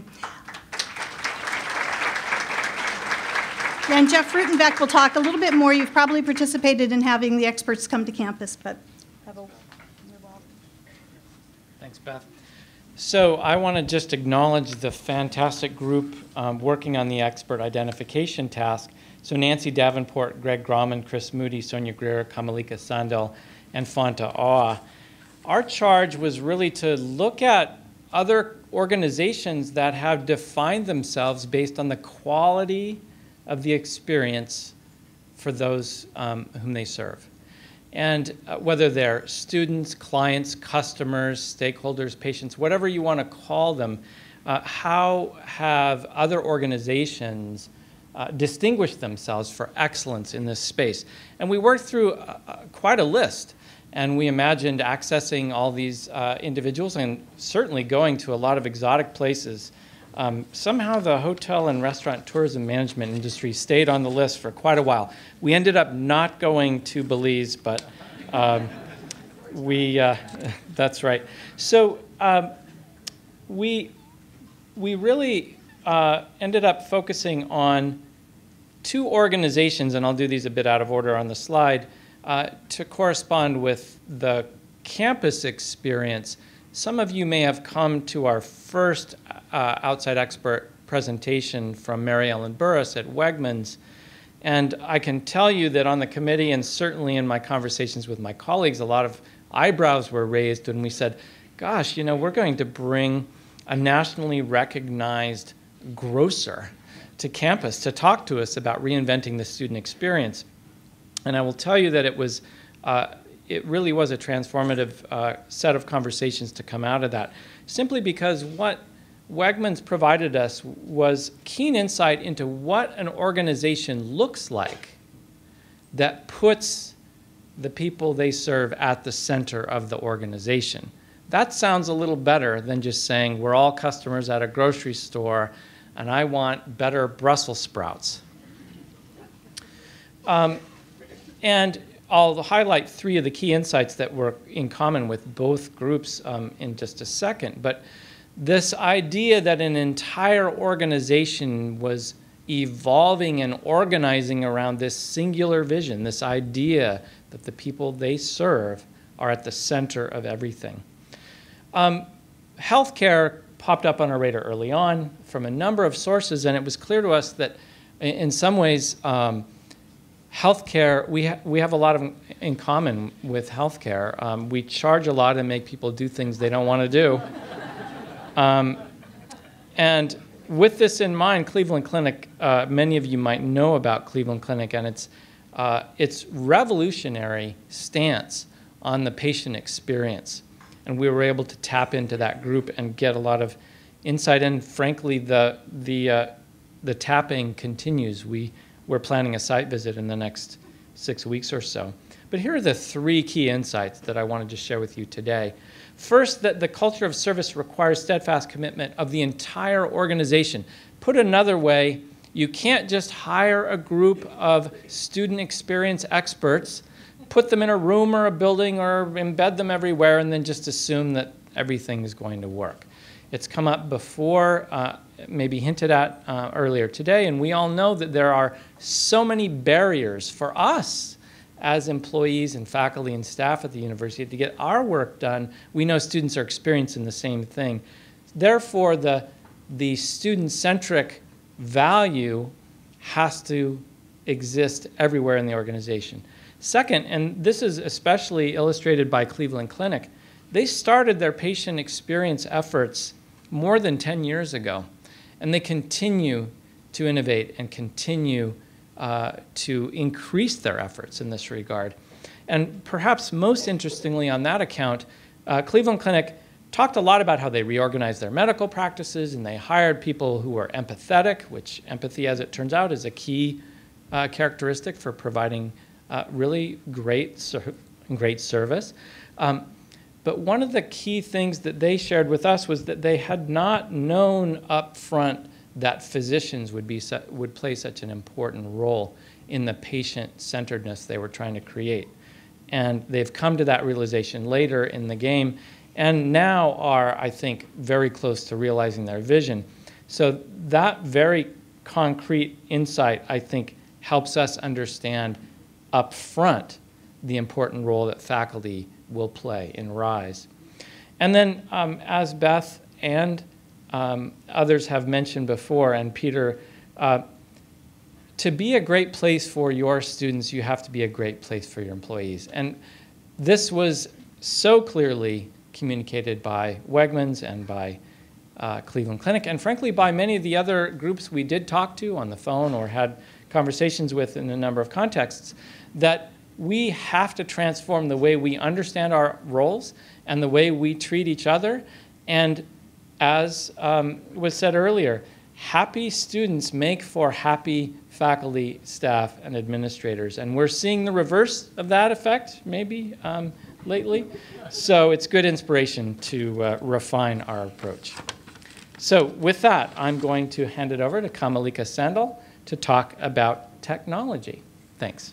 And Jeff Rutenbeck will talk a little bit more. You've probably participated in having the experts come to campus, but have a move on. Thanks, Beth. So I want to just acknowledge the fantastic group um, working on the expert identification task. So Nancy Davenport, Greg Grauman, Chris Moody, Sonia Greer, Kamalika Sandell, and Fanta Awe. Our charge was really to look at other organizations that have defined themselves based on the quality of the experience for those um, whom they serve. And uh, whether they're students, clients, customers, stakeholders, patients, whatever you want to call them, uh, how have other organizations uh, distinguished themselves for excellence in this space? And we worked through uh, uh, quite a list. And we imagined accessing all these uh, individuals and certainly going to a lot of exotic places. Um, somehow the hotel and restaurant tourism management industry stayed on the list for quite a while. We ended up not going to Belize, but um, we, uh, that's right. So um, we, we really uh, ended up focusing on two organizations, and I'll do these a bit out of order on the slide, uh, to correspond with the campus experience. Some of you may have come to our first uh, outside expert presentation from Mary Ellen Burris at Wegmans. And I can tell you that on the committee and certainly in my conversations with my colleagues, a lot of eyebrows were raised when we said, gosh, you know, we're going to bring a nationally recognized grocer to campus to talk to us about reinventing the student experience. And I will tell you that it was uh, it really was a transformative uh, set of conversations to come out of that, simply because what Wegmans provided us was keen insight into what an organization looks like that puts the people they serve at the center of the organization. That sounds a little better than just saying we're all customers at a grocery store and I want better Brussels sprouts. Um, and I'll highlight three of the key insights that were in common with both groups um, in just a second. But this idea that an entire organization was evolving and organizing around this singular vision, this idea that the people they serve are at the center of everything. Um, healthcare popped up on our radar early on from a number of sources, and it was clear to us that in some ways, um, healthcare, we, ha we have a lot of in common with healthcare. Um, we charge a lot and make people do things they don't want to do. um, and with this in mind, Cleveland Clinic, uh, many of you might know about Cleveland Clinic and its, uh, its revolutionary stance on the patient experience. And we were able to tap into that group and get a lot of insight. And frankly, the, the, uh, the tapping continues. We, we're planning a site visit in the next six weeks or so. But here are the three key insights that I wanted to share with you today. First, that the culture of service requires steadfast commitment of the entire organization. Put another way, you can't just hire a group of student experience experts, put them in a room or a building or embed them everywhere and then just assume that everything is going to work. It's come up before, uh, maybe hinted at uh, earlier today, and we all know that there are so many barriers for us as employees and faculty and staff at the university to get our work done. We know students are experiencing the same thing. Therefore, the, the student-centric value has to exist everywhere in the organization. Second, and this is especially illustrated by Cleveland Clinic, they started their patient experience efforts more than ten years ago, and they continue to innovate and continue uh, to increase their efforts in this regard. And perhaps most interestingly on that account, uh, Cleveland Clinic talked a lot about how they reorganized their medical practices and they hired people who were empathetic, which empathy, as it turns out, is a key uh, characteristic for providing uh, really great, ser great service. Um, but one of the key things that they shared with us was that they had not known up front that physicians would, be su would play such an important role in the patient-centeredness they were trying to create. And they've come to that realization later in the game and now are, I think, very close to realizing their vision. So that very concrete insight, I think, helps us understand up front the important role that faculty will play in RISE. And then um, as Beth and um, others have mentioned before, and Peter, uh, to be a great place for your students, you have to be a great place for your employees. And this was so clearly communicated by Wegmans and by uh, Cleveland Clinic, and frankly by many of the other groups we did talk to on the phone or had conversations with in a number of contexts, that we have to transform the way we understand our roles and the way we treat each other. And as um, was said earlier, happy students make for happy faculty, staff, and administrators. And we're seeing the reverse of that effect, maybe, um, lately. So it's good inspiration to uh, refine our approach. So with that, I'm going to hand it over to Kamalika Sandell to talk about technology. Thanks.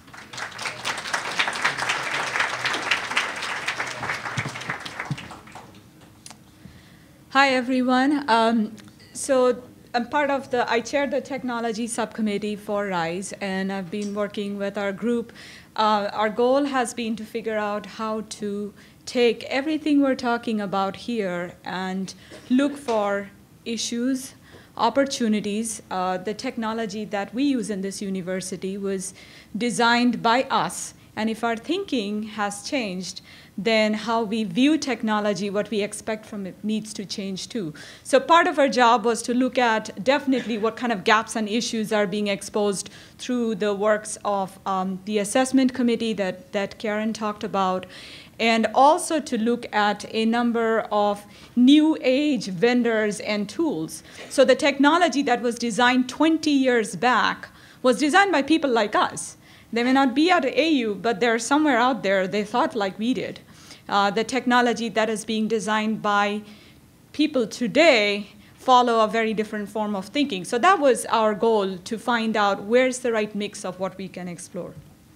Hi, everyone. Um, so I'm part of the, I chair the technology subcommittee for RISE, and I've been working with our group. Uh, our goal has been to figure out how to take everything we're talking about here and look for issues, opportunities. Uh, the technology that we use in this university was designed by us. And if our thinking has changed, then how we view technology, what we expect from it, needs to change too. So part of our job was to look at definitely what kind of gaps and issues are being exposed through the works of um, the assessment committee that, that Karen talked about, and also to look at a number of new age vendors and tools. So the technology that was designed twenty years back was designed by people like us. They may not be at A U, but they're somewhere out there, they thought like we did. Uh, the technology that is being designed by people today follow a very different form of thinking. So that was our goal, to find out where's the right mix of what we can explore.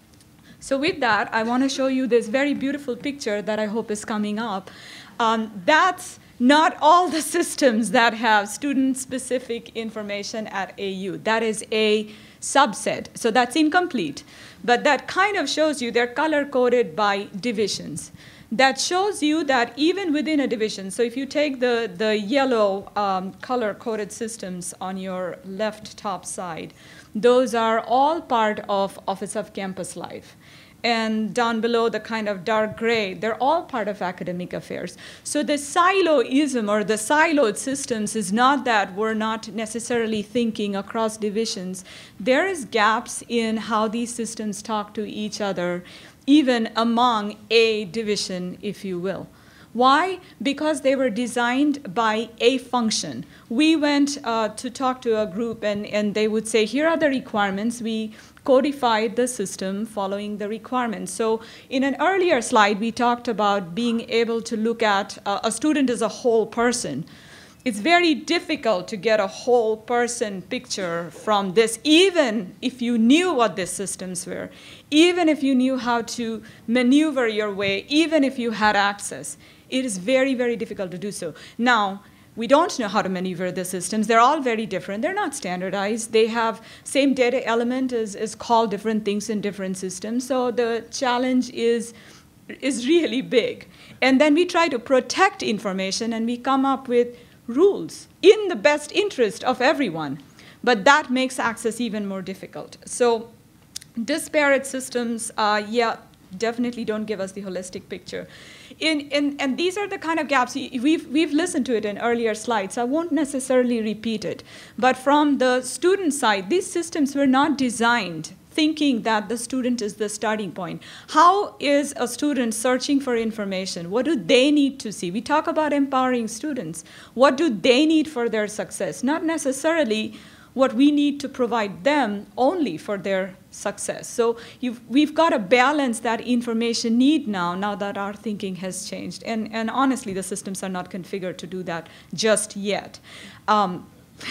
So with that, I want to show you this very beautiful picture that I hope is coming up. Um, that's not all the systems that have student-specific information at A U. That is a subset, so that's incomplete. But that kind of shows you they're color-coded by divisions. That shows you that even within a division, so if you take the, the yellow um, color-coded systems on your left top side, those are all part of Office of Campus Life. And down below, the kind of dark gray, they're all part of academic affairs. So the siloism or the siloed systems is not that we're not necessarily thinking across divisions. There is gaps in how these systems talk to each other, even among a division, if you will. Why? Because they were designed by a function. We went uh, to talk to a group, and, and they would say, here are the requirements. We codified the system following the requirements. So in an earlier slide, we talked about being able to look at uh, a student as a whole person. It's very difficult to get a whole person picture from this, even if you knew what these systems were, even if you knew how to maneuver your way, even if you had access. It is very, very difficult to do so. Now, we don't know how to maneuver the systems. They're all very different. They're not standardized. They have same data element is, is called different things in different systems. So the challenge is, is really big. And then we try to protect information, and we come up with rules in the best interest of everyone. But that makes access even more difficult. So disparate systems, uh, yeah, definitely don't give us the holistic picture. In, in, and these are the kind of gaps. We've, we've listened to it in earlier slides. I won't necessarily repeat it. But from the student side, these systems were not designed thinking that the student is the starting point. How is a student searching for information? What do they need to see? We talk about empowering students. What do they need for their success? Not necessarily what we need to provide them only for their success. So you've, we've got to balance that information need now, now that our thinking has changed. And, and honestly, the systems are not configured to do that just yet. Um,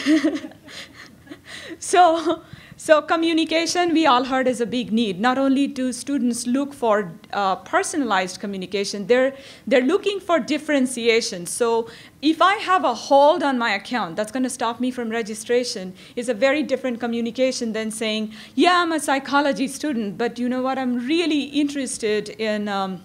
so, so communication, we all heard, is a big need. Not only do students look for uh, personalized communication, they're, they're looking for differentiation. So if I have a hold on my account that's going to stop me from registration, is a very different communication than saying, yeah, I'm a psychology student, but you know what, I'm really interested in, um,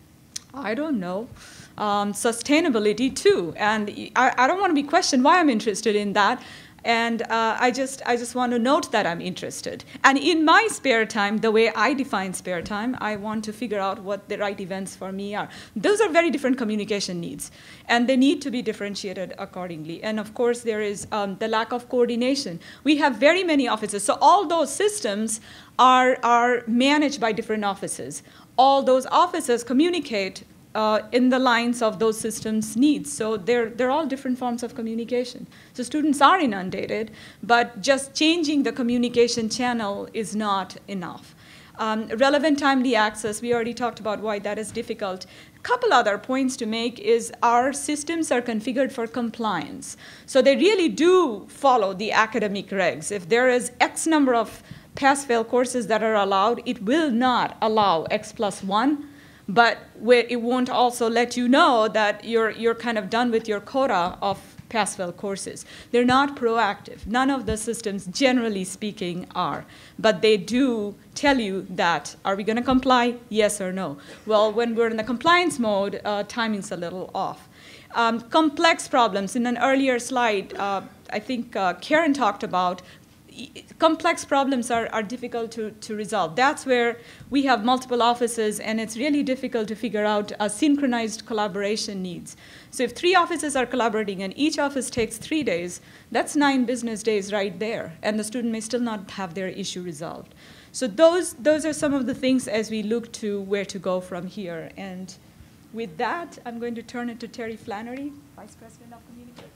I don't know, um, sustainability too. And I, I don't want to be questioned why I'm interested in that. And uh, I, just, I just want to note that I'm interested. And in my spare time, the way I define spare time, I want to figure out what the right events for me are. Those are very different communication needs. And they need to be differentiated accordingly. And of course, there is um, the lack of coordination. We have very many offices. So all those systems are, are managed by different offices. All those offices communicate Uh, in the lines of those systems' needs. So they're, they're all different forms of communication. So students are inundated, but just changing the communication channel is not enough. Um, relevant timely access, we already talked about why that is difficult. A couple other points to make is our systems are configured for compliance. So they really do follow the academic regs. If there is X number of pass-fail courses that are allowed, it will not allow X plus one. But it won't also let you know that you're, you're kind of done with your quota of pass-fail courses. They're not proactive. None of the systems, generally speaking, are. But they do tell you that, are we going to comply, yes or no? Well, when we're in the compliance mode, uh, timing's a little off. Um, complex problems. In an earlier slide, uh, I think uh, Karen talked about complex problems are, are difficult to, to resolve. That's where we have multiple offices, and it's really difficult to figure out uh, synchronized collaboration needs. So if three offices are collaborating and each office takes three days, that's nine business days right there, and the student may still not have their issue resolved. So those, those are some of the things as we look to where to go from here. And with that, I'm going to turn it to Terry Flannery, Vice President of Communication.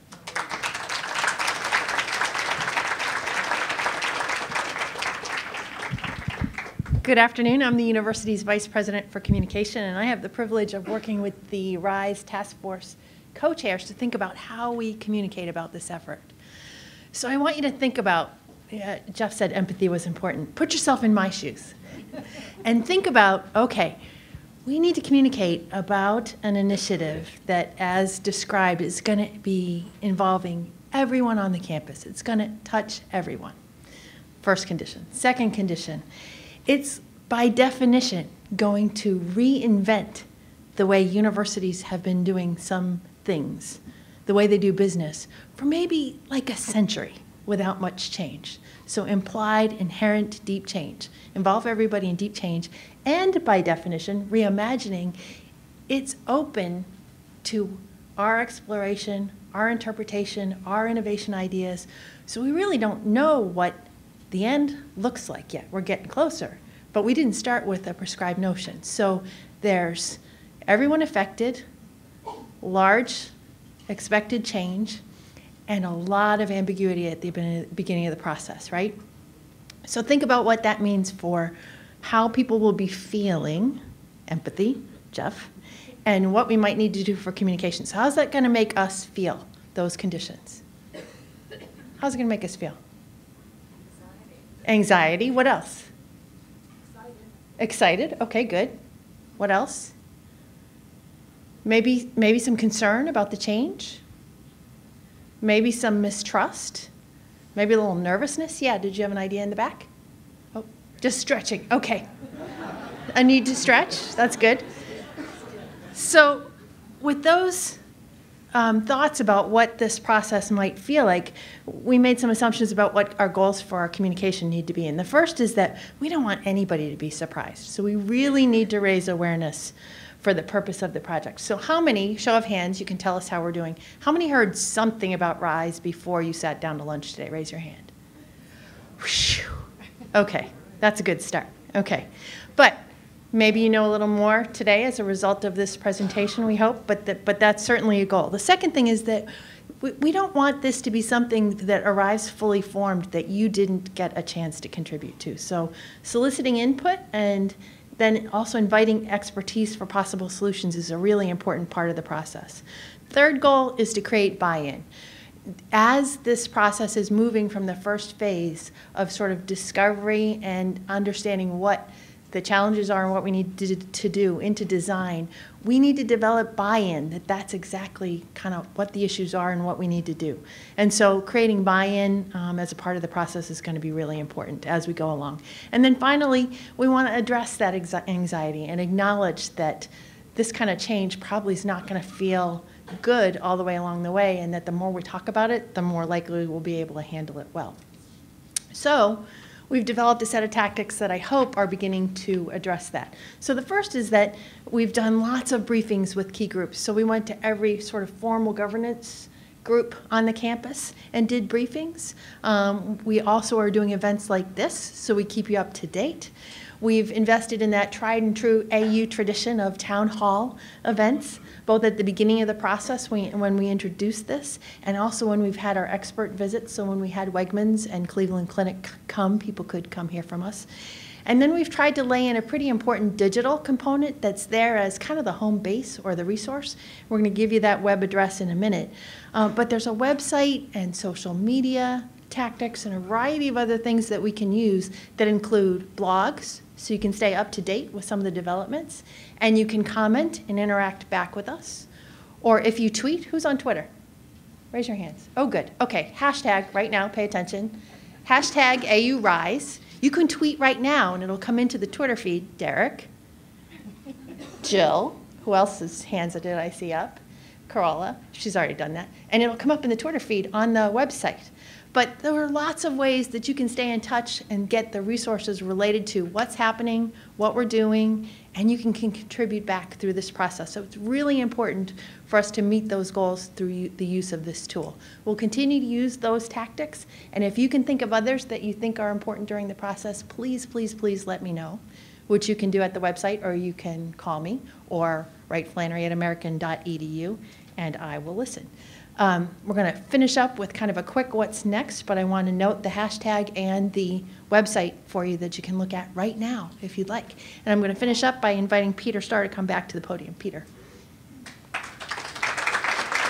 Good afternoon. I'm the university's Vice President for Communication, and I have the privilege of working with the RISE task force co-chairs to think about how we communicate about this effort. So I want you to think about, uh, Jeff said empathy was important. Put yourself in my shoes and think about, okay, we need to communicate about an initiative that, as described, is going to be involving everyone on the campus. It's going to touch everyone. First condition. Second condition, it's by definition going to reinvent the way universities have been doing some things, the way they do business, for maybe like a century without much change. So implied, inherent, deep change. Involve everybody in deep change. And by definition, reimagining, it's open to our exploration, our interpretation, our innovation ideas. So we really don't know what the end looks like yet. We're getting closer. But we didn't start with a prescribed notion. So there's everyone affected, large expected change, and a lot of ambiguity at the beginning of the process, right? So think about what that means for how people will be feeling, empathy, Jeff, and what we might need to do for communication. So how's that going to make us feel, those conditions? How's it going to make us feel? Anxiety. Anxiety. What else? Excited. Excited. Okay, good. What else? Maybe, maybe some concern about the change. Maybe some mistrust. Maybe a little nervousness. Yeah, did you have an idea in the back? Oh, just stretching. Okay. A need to stretch. That's good. So with those um, thoughts about what this process might feel like, we made some assumptions about what our goals for our communication need to be. And the first is that we don't want anybody to be surprised. So we really need to raise awareness for the purpose of the project. So how many, show of hands, you can tell us how we're doing, how many heard something about RISE before you sat down to lunch today? Raise your hand. Whew. Okay, that's a good start. Okay, but maybe you know a little more today as a result of this presentation, we hope, but, that, but that's certainly a goal. The second thing is that we, we don't want this to be something that arrives fully formed that you didn't get a chance to contribute to. So soliciting input and then also inviting expertise for possible solutions is a really important part of the process. Third goal is to create buy-in. As this process is moving from the first phase of sort of discovery and understanding what the challenges are and what we need to, to do into design, we need to develop buy-in that that's exactly kind of what the issues are and what we need to do. And so creating buy-in um, as a part of the process is going to be really important as we go along. And then finally, we want to address that anxiety and acknowledge that this kind of change probably is not going to feel good all the way along the way, and that the more we talk about it, the more likely we'll be able to handle it well. So we've developed a set of tactics that I hope are beginning to address that. So the first is that we've done lots of briefings with key groups. So we went to every sort of formal governance group on the campus and did briefings. Um, we also are doing events like this, so we keep you up to date. We've invested in that tried and true A U tradition of town hall events, both at the beginning of the process when we introduced this, and also when we've had our expert visits. So when we had Wegmans and Cleveland Clinic come, people could come hear from us. And then we've tried to lay in a pretty important digital component that's there as kind of the home base or the resource. We're going to give you that web address in a minute. Uh, but there's a website and social media tactics and a variety of other things that we can use that include blogs, so you can stay up to date with some of the developments, and you can comment and interact back with us. Or if you tweet, who's on Twitter? Raise your hands. Oh, good. Okay, hashtag right now, pay attention. Hashtag A U Rise. You can tweet right now, and it'll come into the Twitter feed. Derek, Jill, who else's hands did I see up? Corolla, she's already done that. And it'll come up in the Twitter feed on the website. But there are lots of ways that you can stay in touch and get the resources related to what's happening, what we're doing, and you can, can contribute back through this process. So it's really important for us to meet those goals through the use of this tool. We'll continue to use those tactics, and if you can think of others that you think are important during the process, please, please, please let me know, which you can do at the website, or you can call me, or write Flannery at american dot e d u, and I will listen. Um, we're going to finish up with kind of a quick what's next, but I want to note the hashtag and the website for you that you can look at right now if you'd like. And I'm going to finish up by inviting Peter Starr to come back to the podium. Peter.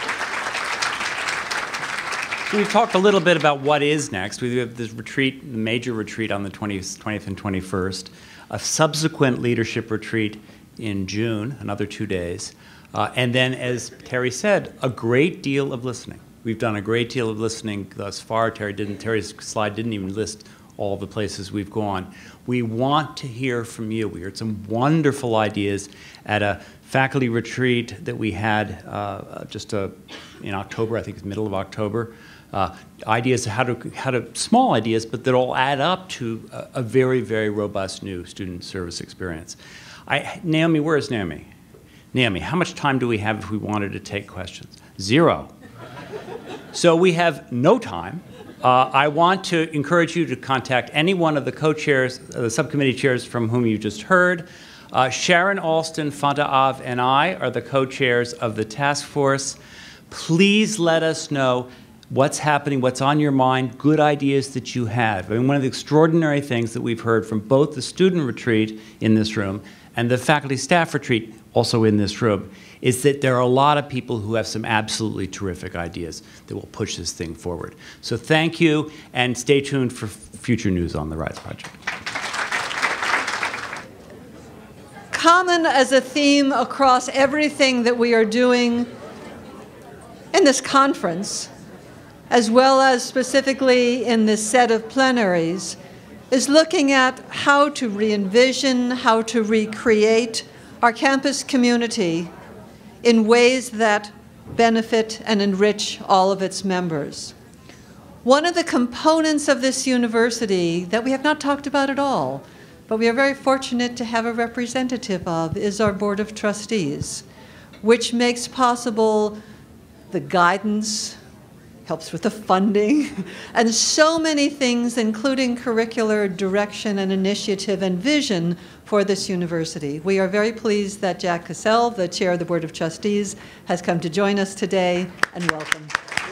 So we've talked a little bit about what is next. We have this retreat, the major retreat on the twentieth, twentieth and twenty-first, a subsequent leadership retreat in June, another two days. Uh, and then, as Terry said, a great deal of listening. We've done a great deal of listening thus far. Terry didn't, Terry's slide didn't even list all the places we've gone. We want to hear from you. We heard some wonderful ideas at a faculty retreat that we had uh, just a, in October, I think it's middle of October. Uh, ideas how to, how to, small ideas, but that all add up to a, a very, very robust new student service experience. I, Naomi, where is Naomi? Naomi, how much time do we have if we wanted to take questions? Zero. So we have no time. Uh, I want to encourage you to contact any one of the co-chairs, uh, the subcommittee chairs from whom you just heard. Uh, Sharon Alston, Fanta Av, and I are the co-chairs of the task force. Please let us know what's happening, what's on your mind, good ideas that you have. I mean, one of the extraordinary things that we've heard from both the student retreat in this room and the faculty staff retreat also in this room is that there are a lot of people who have some absolutely terrific ideas that will push this thing forward. So thank you, and stay tuned for future news on the RISE project. Common as a theme across everything that we are doing in this conference, as well as specifically in this set of plenaries, is looking at how to re-envision, how to recreate our campus community in ways that benefit and enrich all of its members. One of the components of this university that we have not talked about at all, but we are very fortunate to have a representative of, is our Board of Trustees, which makes possible the guidance, helps with the funding, and so many things, including curricular direction and initiative and vision for this university. We are very pleased that Jack Cassell, the chair of the Board of Trustees, has come to join us today, and welcome.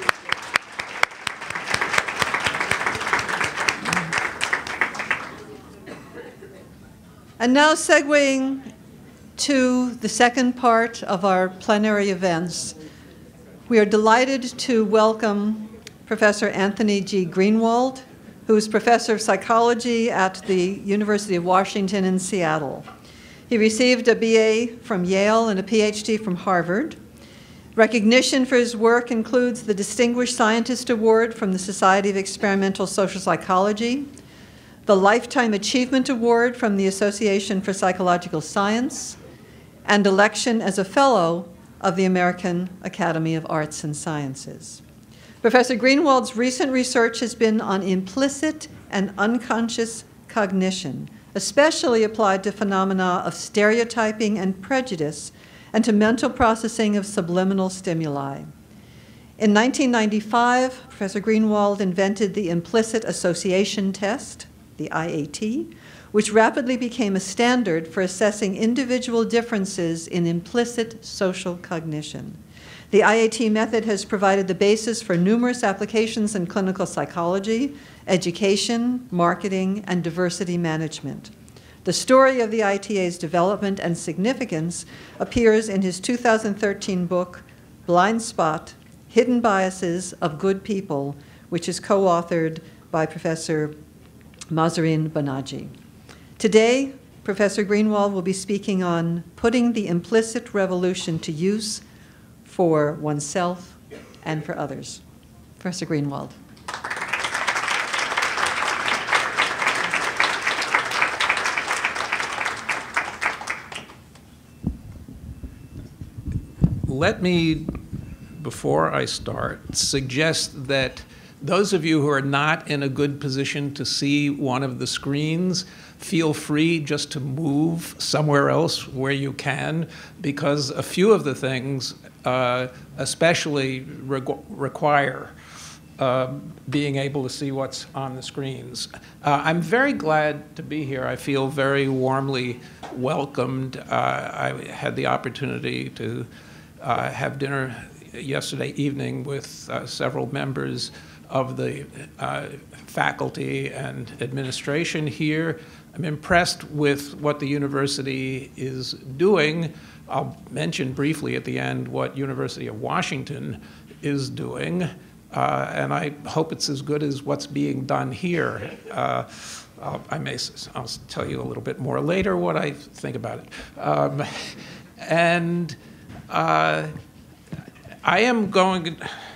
And now segueing to the second part of our plenary events, we are delighted to welcome Professor Anthony G. Greenwald, who is professor of psychology at the University of Washington in Seattle. He received a B A from Yale and a P H D from Harvard. Recognition for his work includes the Distinguished Scientist Award from the Society of Experimental Social Psychology, the Lifetime Achievement Award from the Association for Psychological Science, and election as a Fellow of the American Academy of Arts and Sciences. Professor Greenwald's recent research has been on implicit and unconscious cognition, especially applied to phenomena of stereotyping and prejudice and to mental processing of subliminal stimuli. In nineteen ninety-five, Professor Greenwald invented the implicit association test, the I A T, which rapidly became a standard for assessing individual differences in implicit social cognition. The I A T method has provided the basis for numerous applications in clinical psychology, education, marketing, and diversity management. The story of the I T A's development and significance appears in his two thousand thirteen book, Blind Spot: Hidden Biases of Good People, which is co-authored by Professor Mahzarin Banaji. Today, Professor Greenwald will be speaking on putting the implicit revolution to use for oneself and for others. Professor Greenwald. Let me, before I start, suggest that those of you who are not in a good position to see one of the screens, feel free just to move somewhere else where you can, because a few of the things uh, especially re require uh, being able to see what's on the screens. Uh, I'm very glad to be here. I feel very warmly welcomed. Uh, I had the opportunity to uh, have dinner yesterday evening with uh, several members of the uh, faculty and administration here. I'm impressed with what the university is doing. I'll mention briefly at the end what University of Washington is doing. Uh, and I hope it's as good as what's being done here. Uh, I'll, I may, I'll tell you a little bit more later what I think about it. Um, and uh, I am going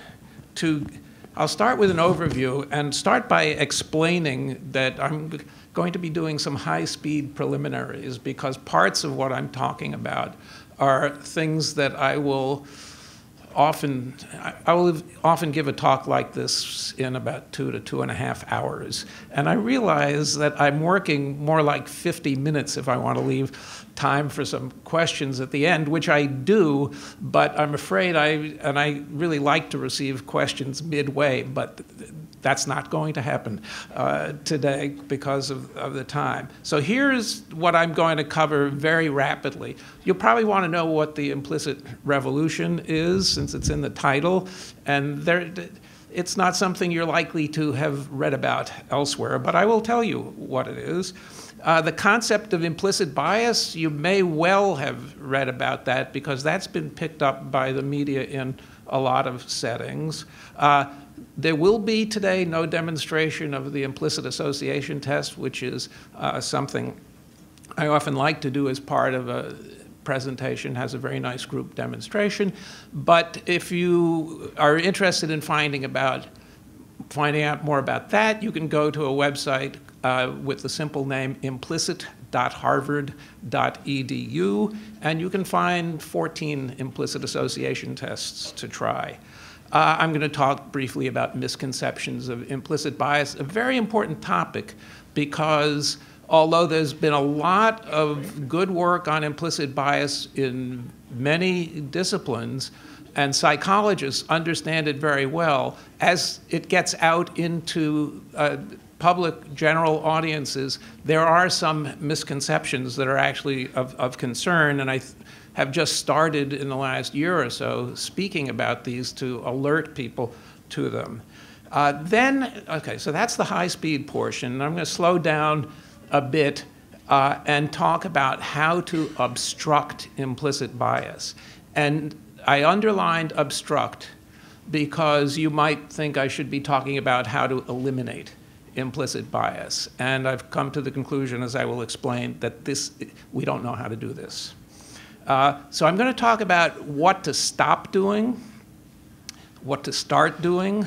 to, I'll start with an overview and start by explaining that I'm going to be doing some high-speed preliminaries, because parts of what I'm talking about are things that I will often, I will often give a talk like this in about two to two and a half hours. And I realize that I'm working more like fifty minutes if I want to leave time for some questions at the end, which I do, but I'm afraid I, and I really like to receive questions midway, but that's not going to happen uh, today because of, of the time. So here's what I'm going to cover very rapidly. You'll probably want to know what the implicit revolution is, since it's in the title, and there, it's not something you're likely to have read about elsewhere, but I will tell you what it is. Uh, the concept of implicit bias, you may well have read about that, because that's been picked up by the media in a lot of settings. Uh, There will be today no demonstration of the implicit association test, which is uh, something I often like to do as part of a presentation, has a very nice group demonstration. But if you are interested in finding about finding out more about that, you can go to a website uh, with the simple name implicit dot harvard dot e d u, and you can find fourteen implicit association tests to try. Uh, I'm going to talk briefly about misconceptions of implicit bias, a very important topic, because although there's been a lot of good work on implicit bias in many disciplines, and psychologists understand it very well, as it gets out into uh, public general audiences, there are some misconceptions that are actually of, of concern, and I th have just started in the last year or so speaking about these to alert people to them. Uh, then, okay, so that's the high-speed portion. I'm going to slow down a bit uh, and talk about how to obstruct implicit bias. And I underlined obstruct because you might think I should be talking about how to eliminate implicit bias. And I've come to the conclusion, as I will explain, that this, we don't know how to do this. Uh, so I'm going to talk about what to stop doing, what to start doing,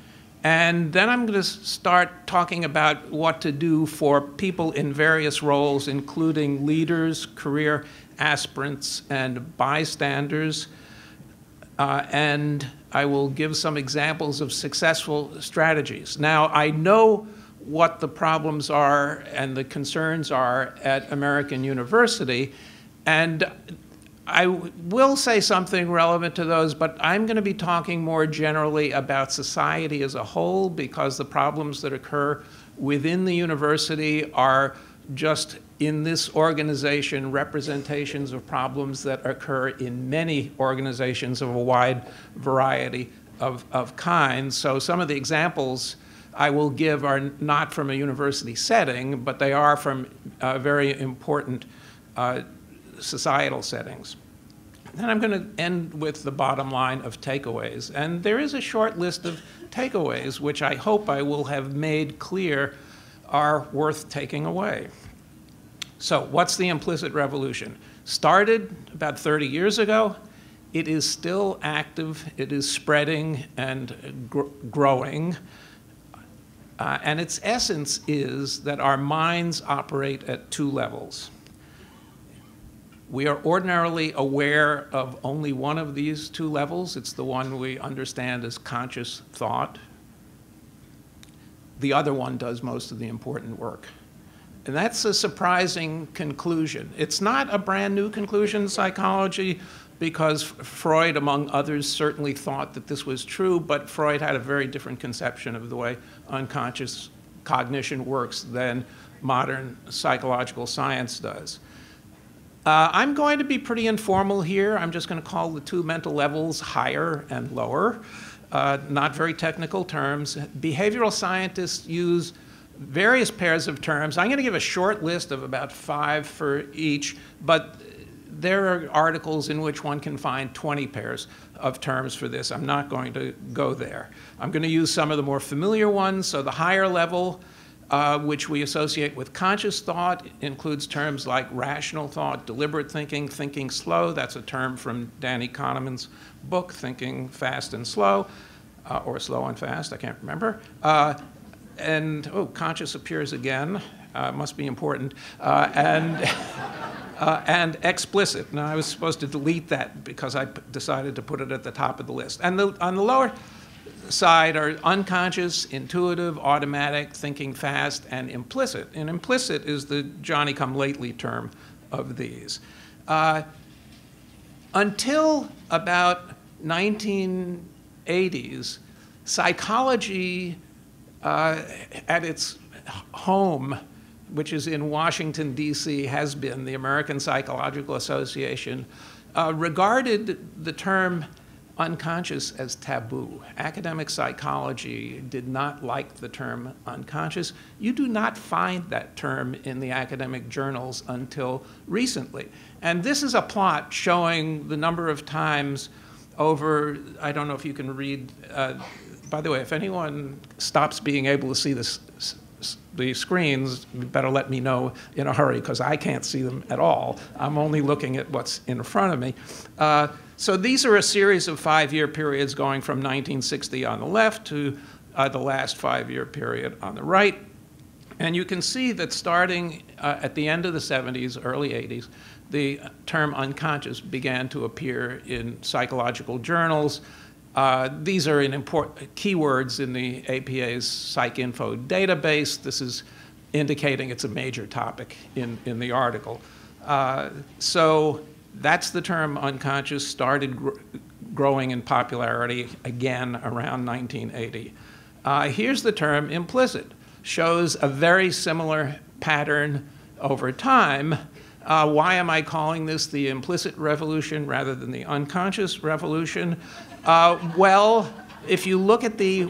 and then I'm going to start talking about what to do for people in various roles, including leaders, career aspirants, and bystanders. Uh, and I will give some examples of successful strategies. Now, I know what the problems are and the concerns are at American University, and I will say something relevant to those, but I'm going to be talking more generally about society as a whole, because the problems that occur within the university are just, in this organization, representations of problems that occur in many organizations of a wide variety of, of kinds. So some of the examples I will give are not from a university setting, but they are from uh, very important uh, societal settings. Then I'm going to end with the bottom line of takeaways. And there is a short list of takeaways, which I hope I will have made clear are worth taking away. So what's the implicit revolution? Started about thirty years ago. It is still active. It is spreading and gr growing. Uh, and its essence is that our minds operate at two levels. We are ordinarily aware of only one of these two levels. It's the one we understand as conscious thought. The other one does most of the important work. And that's a surprising conclusion. It's not a brand new conclusion in psychology, because Freud, among others, certainly thought that this was true, but Freud had a very different conception of the way unconscious cognition works than modern psychological science does. Uh, I'm going to be pretty informal here. I'm just going to call the two mental levels higher and lower, uh, not very technical terms. Behavioral scientists use various pairs of terms. I'm going to give a short list of about five for each, but there are articles in which one can find twenty pairs of terms for this. I'm not going to go there. I'm going to use some of the more familiar ones. So the higher level, uh, which we associate with conscious thought, includes terms like rational thought, deliberate thinking, thinking slow. That's a term from Danny Kahneman's book, Thinking Fast and Slow, uh, or Slow and Fast, I can't remember. Uh, and, oh, conscious appears again. Uh, must be important. Uh, and, uh, and explicit. Now, I was supposed to delete that because I p decided to put it at the top of the list. And the, on the lower side are unconscious, intuitive, automatic, thinking fast, and implicit. And implicit is the Johnny-come-lately term of these. Uh, until about nineteen eighties, psychology uh, at its home, which is in Washington, D C, has been the American Psychological Association, uh, regarded the term unconscious as taboo. Academic psychology did not like the term unconscious. You do not find that term in the academic journals until recently. And this is a plot showing the number of times over, I don't know if you can read, uh, by the way, if anyone stops being able to see this, the screens, you better let me know in a hurry because I can't see them at all. I'm only looking at what's in front of me. Uh, so these are a series of five-year periods going from nineteen sixty on the left to uh, the last five-year period on the right. And you can see that starting uh, at the end of the seventies, early eighties, the term unconscious began to appear in psychological journals. Uh, these are in important keywords in the A P A's PsycInfo database. This is indicating it's a major topic in, in the article. Uh, so that's the term unconscious, started gr growing in popularity again around nineteen eighty. Uh, here's the term implicit. Shows a very similar pattern over time. Uh, why am I calling this the implicit revolution rather than the unconscious revolution? Uh, well, if you look at the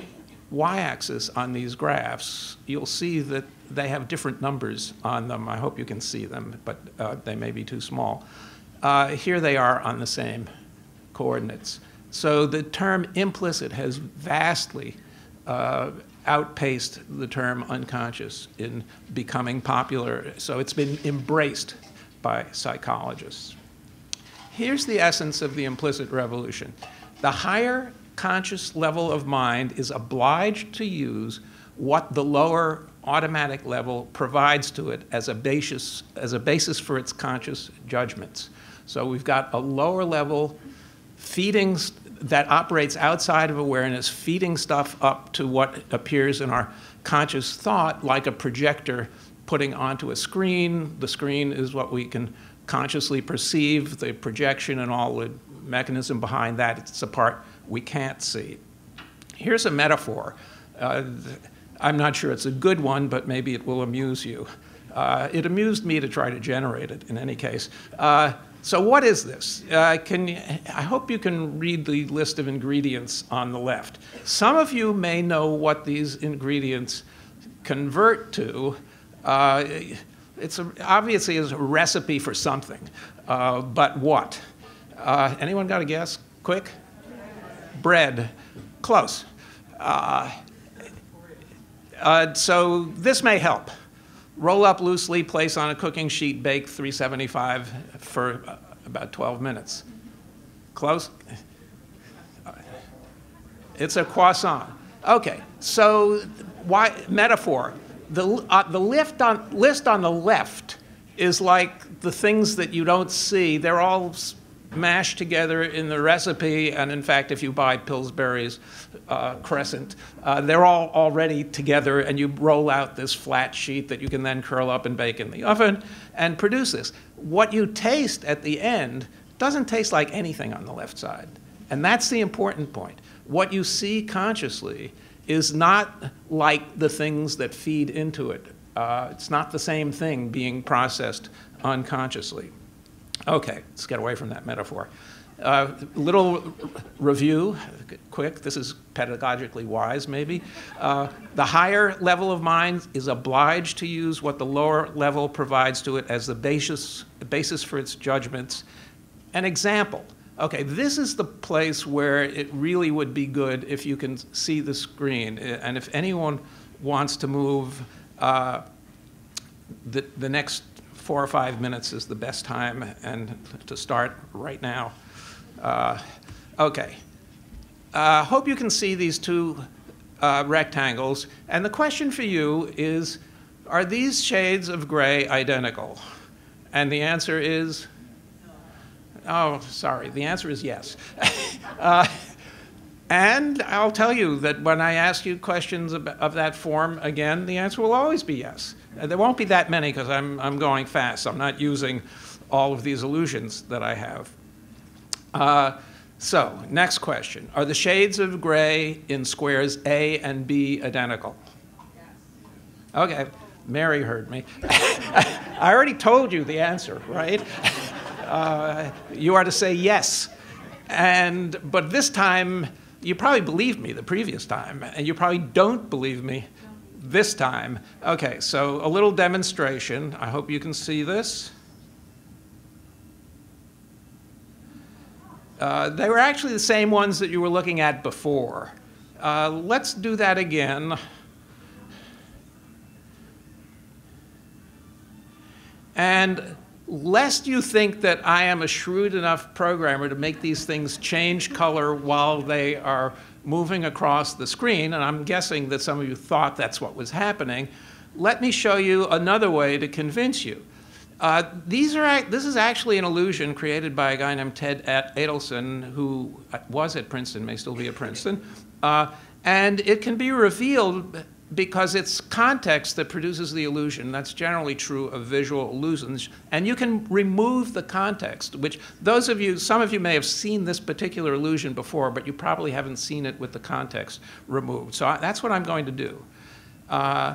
y-axis on these graphs, you'll see that they have different numbers on them. I hope you can see them, but uh, they may be too small. Uh, here they are on the same coordinates. So the term implicit has vastly uh, outpaced the term unconscious in becoming popular. So it's been embraced by psychologists. Here's the essence of the implicit revolution. The higher conscious level of mind is obliged to use what the lower automatic level provides to it as a basis, as a basis for its conscious judgments. So we've got a lower level feeding that operates outside of awareness, feeding stuff up to what appears in our conscious thought like a projector putting onto a screen. The screen is what we can consciously perceive, the projection and all the mechanism behind that, it's a part we can't see. Here's a metaphor. Uh, I'm not sure it's a good one, but maybe it will amuse you. Uh, it amused me to try to generate it in any case. Uh, so what is this? Uh, can you, I hope you can read the list of ingredients on the left. Some of you may know what these ingredients convert to. Uh, it's a, obviously is a recipe for something, uh, but what? Uh, anyone got a guess? Quick? Bread. Close. Uh, uh, so this may help. Roll up loosely, place on a cooking sheet, bake three seventy-five for uh, about twelve minutes. Close? It's a croissant. Okay, so why metaphor? The, uh, the lift on, list on the left is like the things that you don't see. They're all mashed together in the recipe, and in fact, if you buy Pillsbury's uh, Crescent, uh, they're all already together, and you roll out this flat sheet that you can then curl up and bake in the oven and produce this. What you taste at the end doesn't taste like anything on the left side, and that's the important point. What you see consciously is not like the things that feed into it. Uh, it's not the same thing being processed unconsciously. Okay, let's get away from that metaphor. Uh, little review, quick, this is pedagogically wise maybe. Uh, the higher level of mind is obliged to use what the lower level provides to it as the basis, basis for its judgments. An example, okay, this is the place where it really would be good if you can see the screen. And if anyone wants to move, uh, the, the next four or five minutes is the best time, and to start right now. Uh, okay. I uh, hope you can see these two uh, rectangles. And the question for you is, are these shades of gray identical? And the answer is, oh, sorry, the answer is yes. uh, and I'll tell you that when I ask you questions of, of that form again, the answer will always be yes. Uh, there won't be that many because I'm, I'm going fast. I'm not using all of these illusions that I have. Uh, so, next question. Are the shades of gray in squares A and B identical? Yes. Okay, Mary heard me. I already told you the answer, right? Uh, you are to say yes. And, but this time, you probably believed me the previous time, and you probably don't believe me this time. Okay, so a little demonstration. I hope you can see this. Uh, they were actually the same ones that you were looking at before. Uh, let's do that again. And lest you think that I am a shrewd enough programmer to make these things change color while they are moving across the screen, and I'm guessing that some of you thought that's what was happening, let me show you another way to convince you. Uh, these are, this is actually an illusion created by a guy named Ted Adelson, who was at Princeton, may still be at Princeton. Uh, and it can be revealed because it's context that produces the illusion. That's generally true of visual illusions. And you can remove the context, which those of you, some of you may have seen this particular illusion before, but you probably haven't seen it with the context removed. So I, that's what I'm going to do. Uh,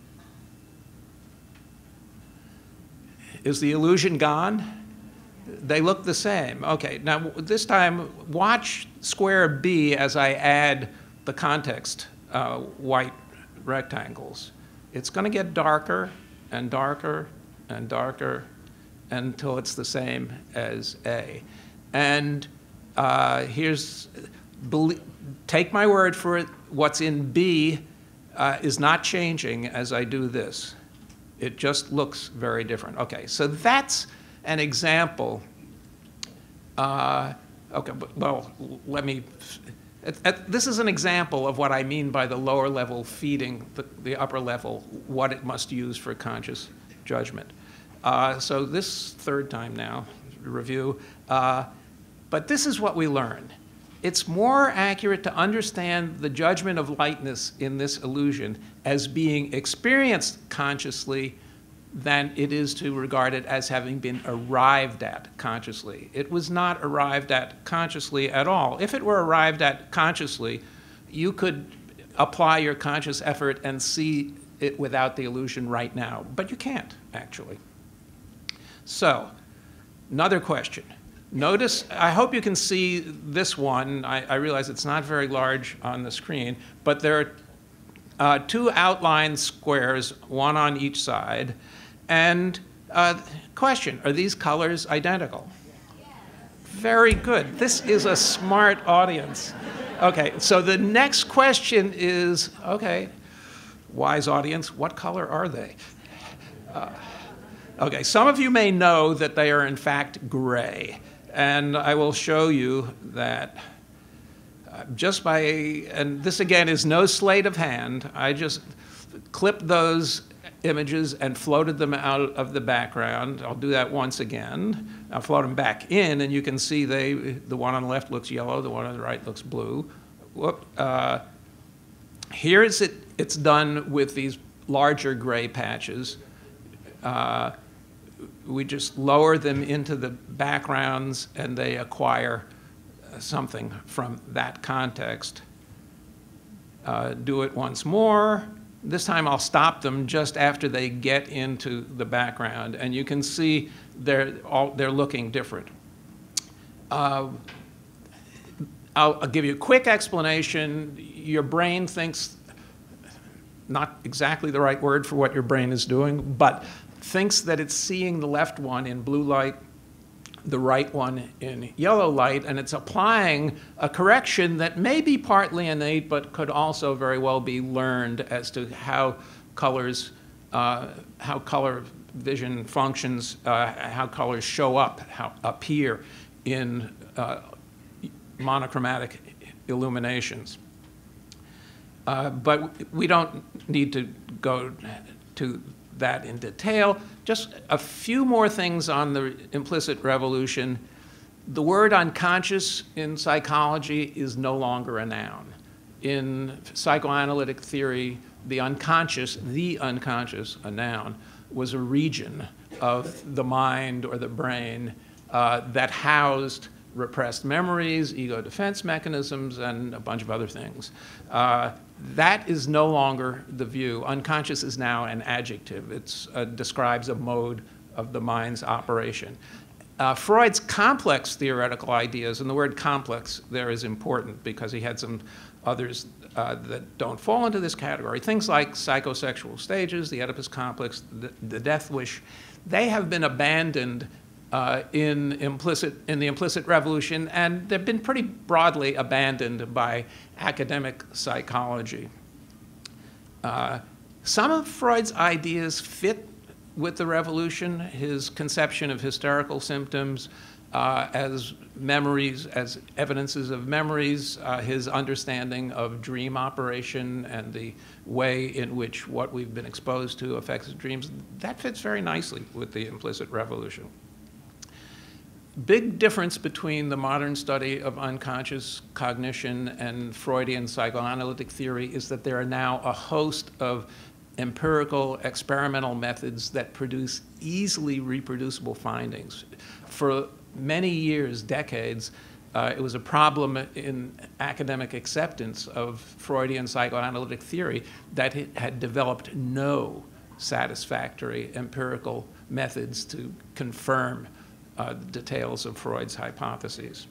Is the illusion gone? They look the same. Okay, now this time watch square B as I add the context uh, white rectangles. It's going to get darker and darker and darker until it's the same as A. And uh, here's, take my word for it, what's in B uh, is not changing as I do this. It just looks very different. Okay, so that's an example. Uh, okay, but, well, let me, at, at, this is an example of what I mean by the lower level feeding the, the upper level, what it must use for conscious judgment. Uh, so this third time now, review, uh, but this is what we learned. It's more accurate to understand the judgment of lightness in this illusion as being experienced consciously than it is to regard it as having been arrived at consciously. It was not arrived at consciously at all. If it were arrived at consciously, you could apply your conscious effort and see it without the illusion right now, but you can't, actually. So, another question. Notice, I hope you can see this one. I, I realize it's not very large on the screen, but there are uh, two outline squares, one on each side. And uh, question, are these colors identical? Very good. This is a smart audience. Okay, so the next question is, okay, wise audience, what color are they? Uh, okay, some of you may know that they are in fact gray. And I will show you that uh, just by, and this again is no sleight of hand, I just clipped those images and floated them out of the background. I'll do that once again. I'll float them back in, and you can see they, the one on the left looks yellow, the one on the right looks blue. Whoop. Uh, here is it, it's done with these larger gray patches. Uh, we just lower them into the backgrounds and they acquire something from that context. Uh, do it once more. This time I'll stop them just after they get into the background, and you can see they're, all, they're looking different. Uh, I'll, I'll give you a quick explanation. Your brain thinks, not exactly the right word for what your brain is doing, but thinks that it's seeing the left one in blue light, the right one in yellow light, and it's applying a correction that may be partly innate, but could also very well be learned as to how colors, uh, how color vision functions, uh, how colors show up, how appear in uh, monochromatic illuminations. Uh, but we don't need to go to that in detail. Just a few more things on the implicit revolution. The word unconscious in psychology is no longer a noun. In psychoanalytic theory, the unconscious, the unconscious, a noun, was a region of the mind or the brain uh, that housed repressed memories, ego defense mechanisms, and a bunch of other things. Uh, that is no longer the view. Unconscious is now an adjective. It uh, describes a mode of the mind's operation. Uh, Freud's complex theoretical ideas, and the word complex there is important because he had some others uh, that don't fall into this category. Things like psychosexual stages, the Oedipus complex, the, the death wish, they have been abandoned uh, in, implicit, in the implicit revolution, and they've been pretty broadly abandoned by academic psychology. Uh, some of Freud's ideas fit with the revolution, his conception of hysterical symptoms uh, as memories, as evidences of memories, uh, his understanding of dream operation and the way in which what we've been exposed to affects dreams, that fits very nicely with the implicit revolution. Big difference between the modern study of unconscious cognition and Freudian psychoanalytic theory is that there are now a host of empirical experimental methods that produce easily reproducible findings. For many years, decades, uh, it was a problem in academic acceptance of Freudian psychoanalytic theory that it had developed no satisfactory empirical methods to confirm uh, the details of Freud's hypotheses.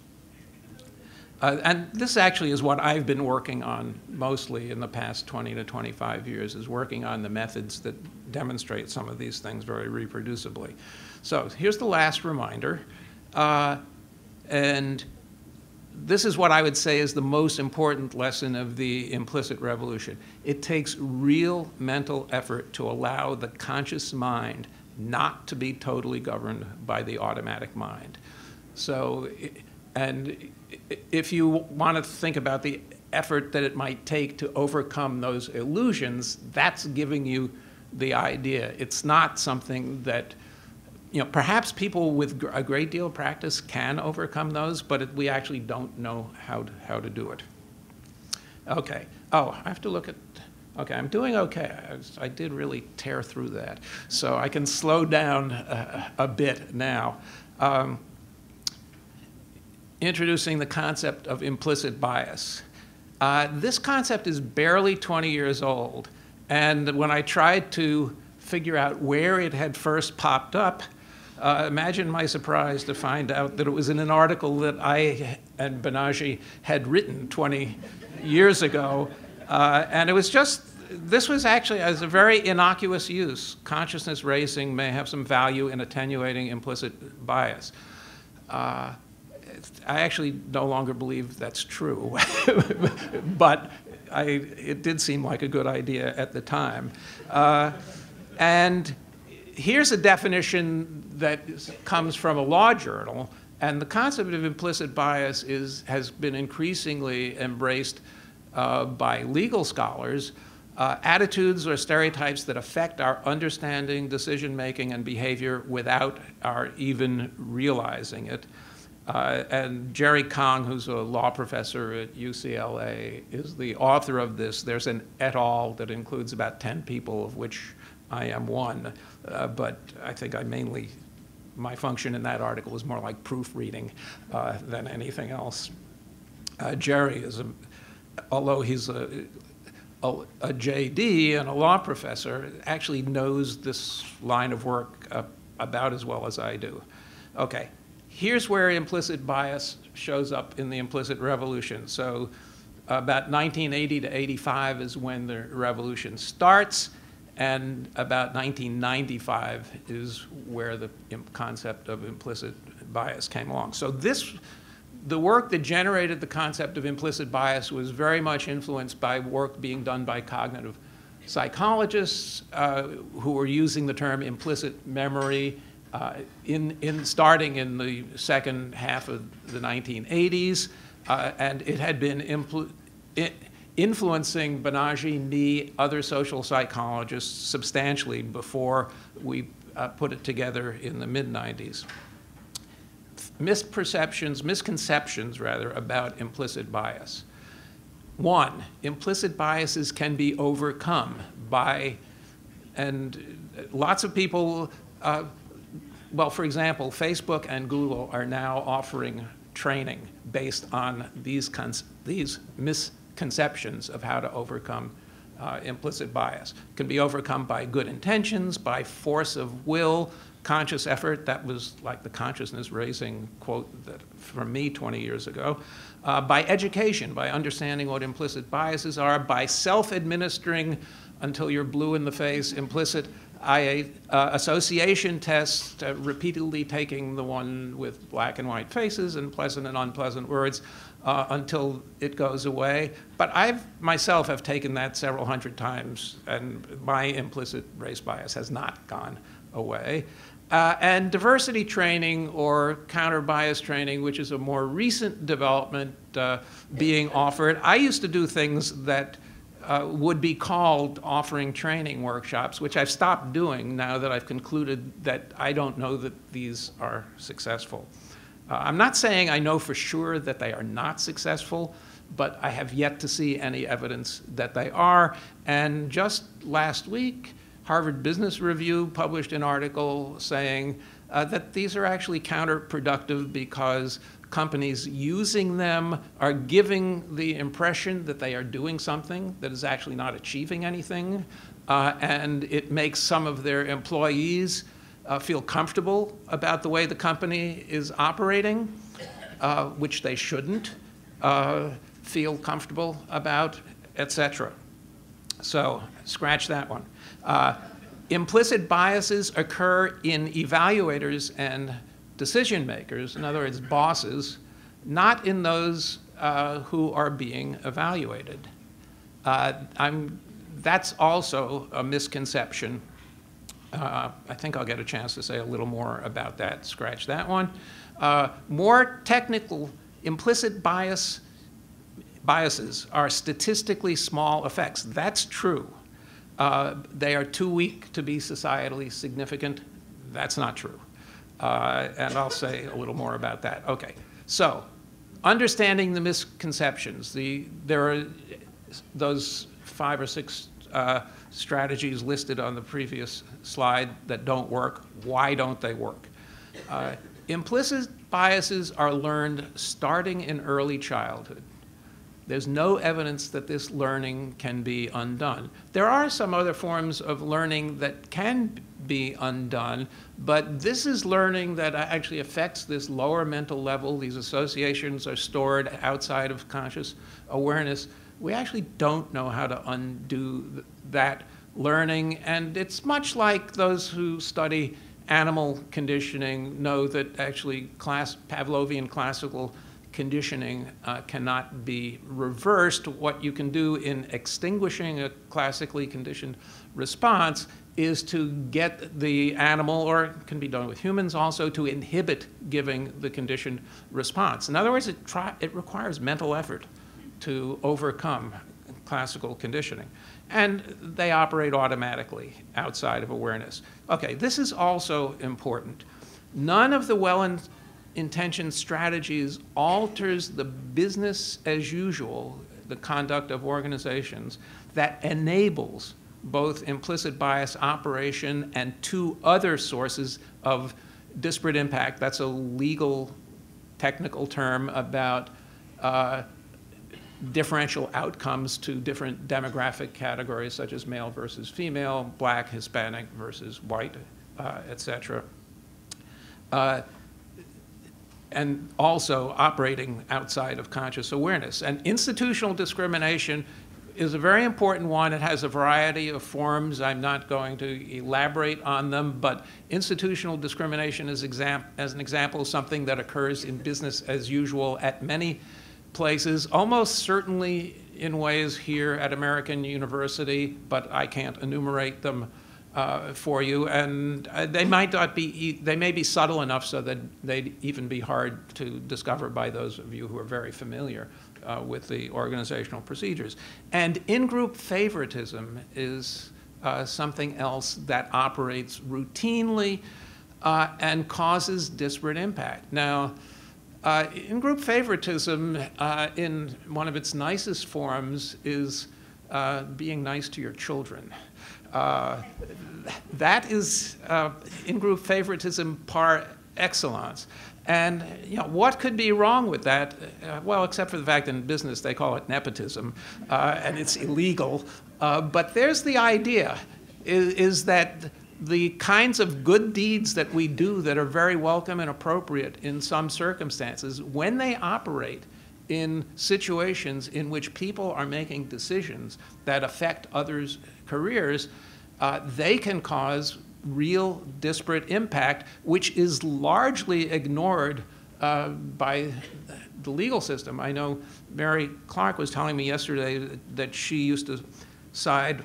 Uh, and this actually is what I've been working on mostly in the past twenty to twenty-five years, is working on the methods that demonstrate some of these things very reproducibly. So here's the last reminder. Uh, and this is what I would say is the most important lesson of the implicit revolution. It takes real mental effort to allow the conscious mind not to be totally governed by the automatic mind. So, and if you want to think about the effort that it might take to overcome those illusions, that's giving you the idea. It's not something that, you know, perhaps people with a great deal of practice can overcome those, but it, we actually don't know how to, how to do it. Okay. Oh, I have to look at, okay, I'm doing okay. I, was, I did really tear through that. So I can slow down a, a bit now. Um, introducing the concept of implicit bias. Uh, this concept is barely twenty years old, and when I tried to figure out where it had first popped up, uh, imagine my surprise to find out that it was in an article that I and Banaji had written twenty years ago, uh, and it was just, this was actually as a very innocuous use. Consciousness raising may have some value in attenuating implicit bias. Uh, I actually no longer believe that's true, but I, it did seem like a good idea at the time. Uh, and here's a definition that comes from a law journal, and the concept of implicit bias is, has been increasingly embraced uh, by legal scholars. Uh, attitudes or stereotypes that affect our understanding, decision-making, and behavior without our even realizing it. Uh, and Jerry Kong, who's a law professor at U C L A, is the author of this. There's an et al. That includes about ten people, of which I am one. Uh, but I think I mainly, my function in that article was more like proofreading uh, than anything else. Uh, Jerry is, a, although he's a, a, a J D and a law professor, actually knows this line of work uh, about as well as I do. Okay. here's where implicit bias shows up in the implicit revolution. So about nineteen eighty to eighty-five is when the revolution starts, and about nineteen ninety-five is where the concept of implicit bias came along. So this, the work that generated the concept of implicit bias was very much influenced by work being done by cognitive psychologists uh, who were using the term implicit memory uh, in, in starting in the second half of the nineteen eighties, uh, and it had been impl it, influencing Banaji, me, other social psychologists substantially before we uh, put it together in the mid nineties. Misperceptions, misconceptions rather, about implicit bias. One, implicit biases can be overcome by, and lots of people, uh, well, for example, Facebook and Google are now offering training based on these, cons these misconceptions of how to overcome uh, implicit bias. It can be overcome by good intentions, by force of will, conscious effort. That was like the consciousness raising quote that from me twenty years ago. Uh, by education, by understanding what implicit biases are, by self-administering until you're blue in the face implicit I A, uh, association tests, uh, repeatedly taking the one with black and white faces and pleasant and unpleasant words uh, until it goes away. But I myself have taken that several hundred times, and my implicit race bias has not gone away. Uh, and diversity training or counter-bias training, which is a more recent development uh, being offered. I used to do things that uh, would be called offering training workshops, which I've stopped doing now that I've concluded that I don't know that these are successful. Uh, I'm not saying I know for sure that they are not successful, but I have yet to see any evidence that they are. And just last week, Harvard Business Review published an article saying uh, that these are actually counterproductive because companies using them are giving the impression that they are doing something that is actually not achieving anything, uh, and it makes some of their employees uh, feel comfortable about the way the company is operating, uh, which they shouldn't uh, feel comfortable about, et cetera. So scratch that one. Uh, implicit biases occur in evaluators and decision makers, in other words, bosses, not in those uh, who are being evaluated. Uh, I'm, that's also a misconception. Uh, I think I'll get a chance to say a little more about that. Scratch that one. Uh, more technical, implicit bias biases are statistically small effects. That's true. Uh, they are too weak to be societally significant. That's not true. Uh, and I'll say a little more about that. Okay, so understanding the misconceptions. The, there are those five or six uh, strategies listed on the previous slide that don't work. Why don't they work? Uh, implicit biases are learned starting in early childhood. There's no evidence that this learning can be undone. There are some other forms of learning that can be undone, but this is learning that actually affects this lower mental level. These associations are stored outside of conscious awareness. We actually don't know how to undo th that learning, and it's much like those who study animal conditioning know that actually class, Pavlovian classical conditioning uh, cannot be reversed. What you can do in extinguishing a classically conditioned response is to get the animal, or it can be done with humans also, to inhibit giving the conditioned response. In other words, it, try, it requires mental effort to overcome classical conditioning. And they operate automatically outside of awareness. Okay, this is also important. None of the well intentioned strategies alters the business as usual, the conduct of organizations, that enables both implicit bias operation and two other sources of disparate impact. That's a legal technical term about uh, differential outcomes to different demographic categories such as male versus female, black, Hispanic versus white, uh, et cetera. Uh, and also operating outside of conscious awareness. And institutional discrimination is a very important one. It has a variety of forms. I'm not going to elaborate on them, but institutional discrimination is exam as an example of something that occurs in business as usual at many places, almost certainly in ways here at American University, but I can't enumerate them uh, for you. And uh, they might not be, they may be subtle enough so that they'd even be hard to discover by those of you who are very familiar Uh, with the organizational procedures. And in-group favoritism is uh, something else that operates routinely uh, and causes disparate impact. Now, uh, in-group favoritism uh, in one of its nicest forms is uh, being nice to your children. Uh, that is uh, in-group favoritism par excellence. And you know, what could be wrong with that? Uh, well, except for the fact that in business they call it nepotism, uh, and it's illegal. Uh, but there's the idea, is, is that the kinds of good deeds that we do that are very welcome and appropriate in some circumstances, when they operate in situations in which people are making decisions that affect others' careers, uh, they can cause real disparate impact, which is largely ignored uh, by the legal system. I know Mary Clark was telling me yesterday that she used to side,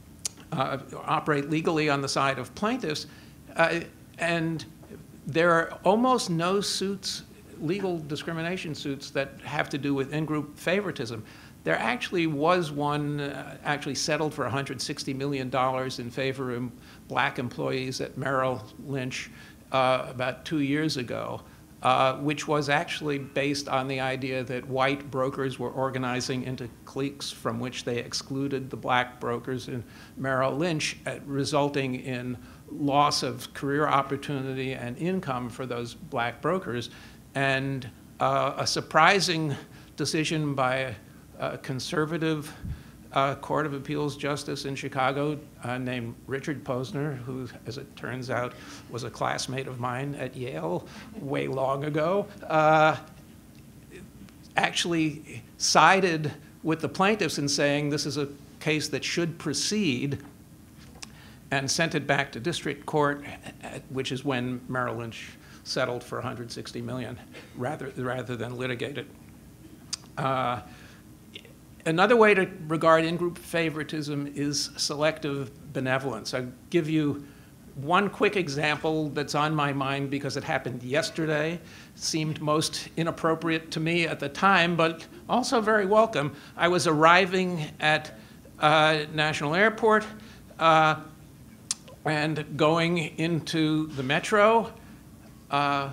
uh, operate legally on the side of plaintiffs, uh, and there are almost no suits, legal discrimination suits, that have to do with in-group favoritism. There actually was one uh, actually settled for one hundred sixty million dollars in favor of black employees at Merrill Lynch uh, about two years ago, uh, which was actually based on the idea that white brokers were organizing into cliques from which they excluded the black brokers in Merrill Lynch, uh, resulting in loss of career opportunity and income for those black brokers. And uh, a surprising decision by a conservative uh, Court of Appeals justice in Chicago uh, named Richard Posner, who, as it turns out, was a classmate of mine at Yale way long ago, uh, actually sided with the plaintiffs in saying this is a case that should proceed, and sent it back to district court, which is when Merrill Lynch settled for one hundred sixty million dollars rather, rather than litigate it. Uh, Another way to regard in-group favoritism is selective benevolence. I'll give you one quick example that's on my mind because it happened yesterday. It seemed most inappropriate to me at the time, but also very welcome. I was arriving at uh, National Airport uh, and going into the metro, uh,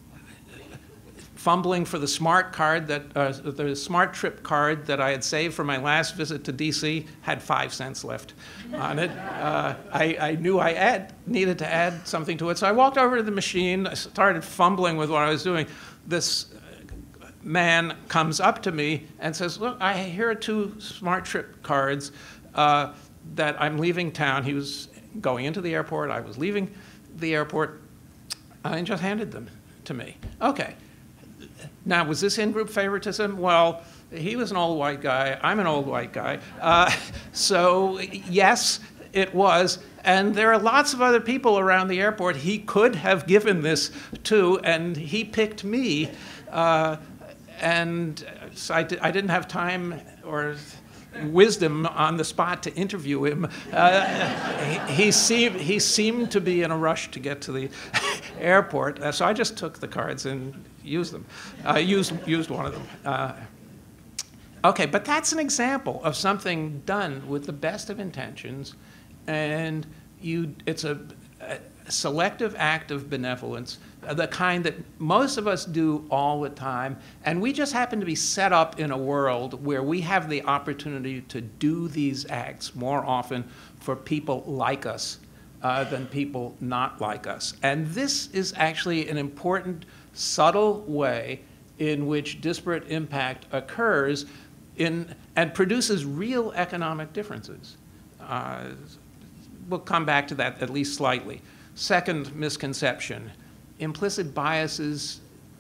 fumbling for the smart card that uh, the smart trip card that I had saved for my last visit to D C, had five cents left on it. Uh, I, I knew I add, needed to add something to it, so I walked over to the machine. I started fumbling with what I was doing. This man comes up to me and says, "Look, I here are two smart trip cards uh, that I'm leaving town." He was going into the airport. I was leaving the airport, and just handed them to me. Okay. Now, was this in-group favoritism? Well, he was an old white guy. I'm an old white guy. Uh, so, yes, it was. And there are lots of other people around the airport he could have given this to, and he picked me. Uh, and so I, di I didn't have time or wisdom on the spot to interview him. Uh, he, he, seemed, he seemed to be in a rush to get to the airport. Uh, so I just took the cards and used them, uh, used, used one of them. Uh, okay, but that's an example of something done with the best of intentions, and you, it's a, a selective act of benevolence, uh, the kind that most of us do all the time, and we just happen to be set up in a world where we have the opportunity to do these acts more often for people like us uh, than people not like us. And this is actually an important subtle way in which disparate impact occurs in, and produces real economic differences. Uh, we'll come back to that at least slightly. Second misconception, implicit biases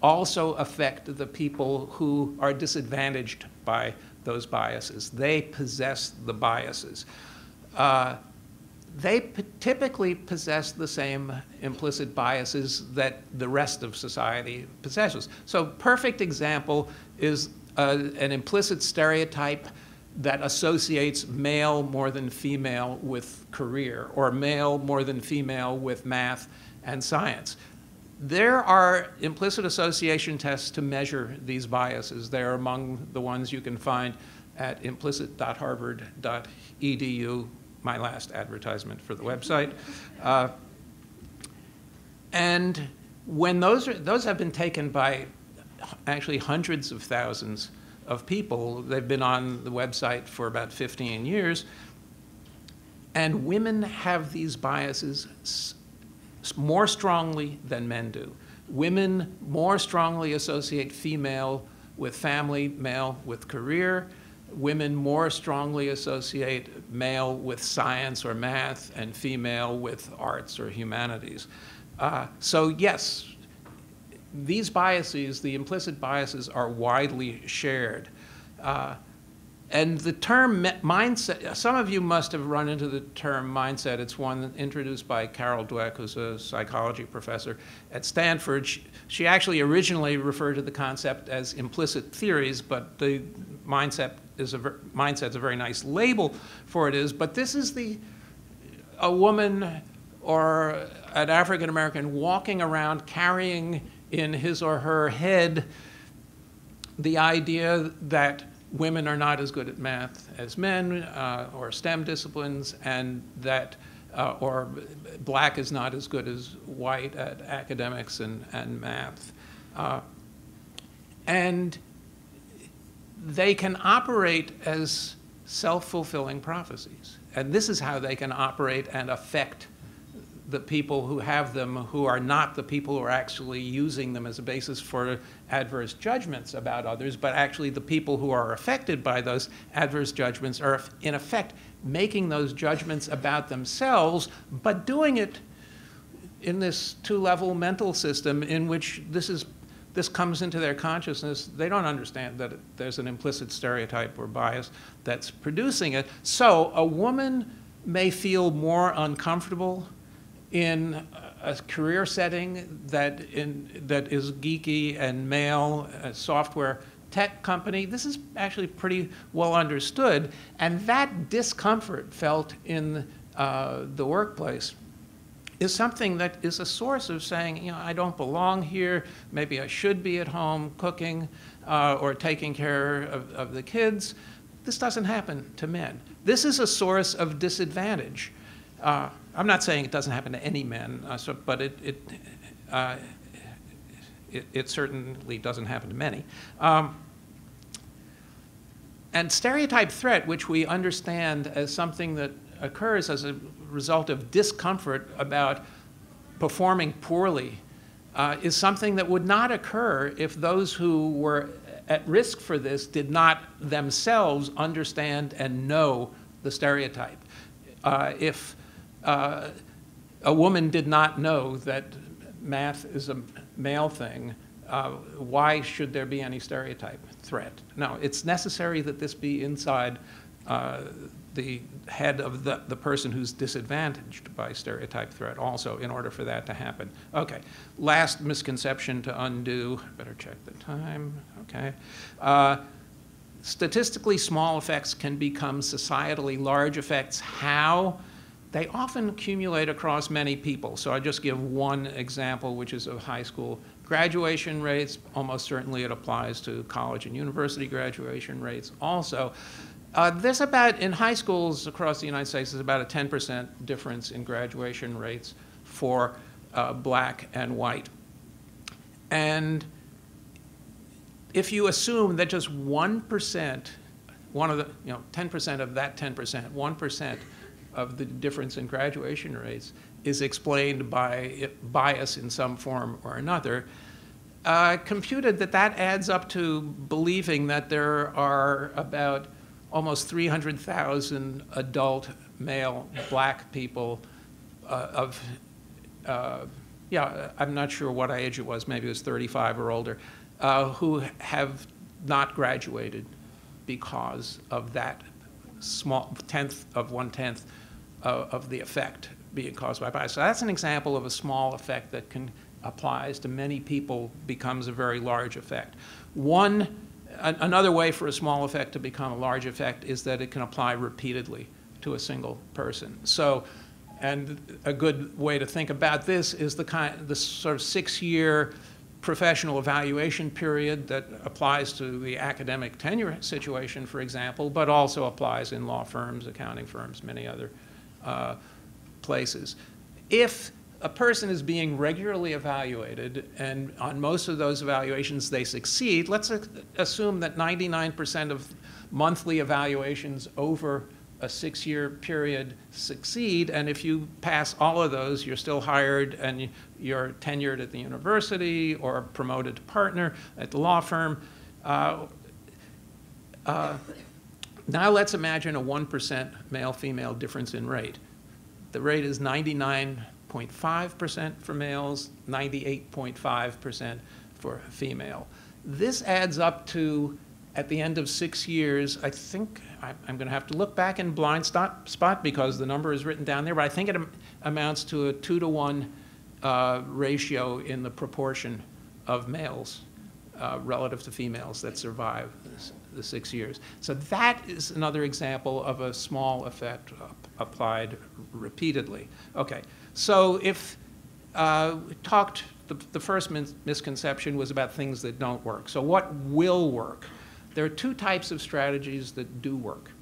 also affect the people who are disadvantaged by those biases. They possess the biases. Uh, they p typically possess the same implicit biases that the rest of society possesses. So perfect example is uh, an implicit stereotype that associates male more than female with career, or male more than female with math and science. There are implicit association tests to measure these biases. They're among the ones you can find at implicit dot harvard dot e d u, my last advertisement for the website. Uh, and when those, are, those have been taken by actually hundreds of thousands of people, they've been on the website for about fifteen years, and women have these biases more strongly than men do. Women more strongly associate female with family, male with career. Women more strongly associate male with science or math, and female with arts or humanities. Uh, so yes, these biases, the implicit biases, are widely shared. Uh, and the term mindset, some of you must have run into the term mindset. It's one introduced by Carol Dweck, who's a psychology professor at Stanford. She, she actually originally referred to the concept as implicit theories, but the mindset is a, mindset's a very nice label for it is. But this is the, a woman or an African-American walking around carrying in his or her head the idea that women are not as good at math as men, uh, or STEM disciplines, and that, uh, or black is not as good as white at academics and, and math. Uh, and they can operate as self-fulfilling prophecies. And this is how they can operate and affect the people who have them, who are not the people who are actually using them as a basis for adverse judgments about others, but actually the people who are affected by those adverse judgments are, in effect, making those judgments about themselves, but doing it in this two-level mental system in which this is this comes into their consciousness. They don't understand that there's an implicit stereotype or bias that's producing it. So a woman may feel more uncomfortable in a career setting that, in, that is geeky and male, a software tech company. This is actually pretty well understood. And that discomfort felt in uh, the workplace is something that is a source of saying, you know, I don't belong here. Maybe I should be at home cooking uh, or taking care of, of the kids. This doesn't happen to men. This is a source of disadvantage. Uh, I'm not saying it doesn't happen to any men, uh, so, but it, it, uh, it, it certainly doesn't happen to many. Um, and stereotype threat, which we understand as something that occurs as a result of discomfort about performing poorly, uh, is something that would not occur if those who were at risk for this did not themselves understand and know the stereotype. Uh, if uh, a woman did not know that math is a male thing, uh, why should there be any stereotype threat? No, it's necessary that this be inside uh, the head of the, the person who's disadvantaged by stereotype threat also in order for that to happen. Okay, last misconception to undo. Better check the time, okay. Uh, statistically small effects can become societally large effects. How? They often accumulate across many people. So I just give one example, which is of high school graduation rates. Almost certainly it applies to college and university graduation rates also. Uh, there's about, in high schools across the United States, there's about a ten percent difference in graduation rates for uh, black and white. And if you assume that just one percent, one of the, you know, ten percent of that ten percent, one percent of the difference in graduation rates is explained by bias in some form or another, uh, computed that that adds up to believing that there are about almost three hundred thousand adult male black people uh, of uh, yeah, I'm not sure what age it was, maybe it was thirty-five or older, uh, who have not graduated because of that small tenth of one-tenth uh, of the effect being caused by bias. So that's an example of a small effect that can applies to many people, becomes a very large effect. One, an, another way for a small effect to become a large effect is that it can apply repeatedly to a single person. So, and a good way to think about this is the kind, the sort of six-year professional evaluation period that applies to the academic tenure situation, for example, but also applies in law firms, accounting firms, many other uh, places. If a person is being regularly evaluated, and on most of those evaluations they succeed, let's assume that ninety-nine percent of monthly evaluations over a six-year period succeed, and if you pass all of those, you're still hired and you're tenured at the university or promoted to partner at the law firm. Uh, uh, now let's imagine a one percent male-female difference in rate. The rate is ninety-nine point five percent for males, ninety-eight point five percent for female. This adds up to, at the end of six years, I think, I'm going to have to look back in blind spot because the number is written down there, but I think it am amounts to a two to one uh, ratio in the proportion of males uh, relative to females that survive this, the six years. So that is another example of a small effect applied repeatedly. Okay, so if uh, we talked, the, the first mis misconception was about things that don't work. So what will work? There are two types of strategies that do work.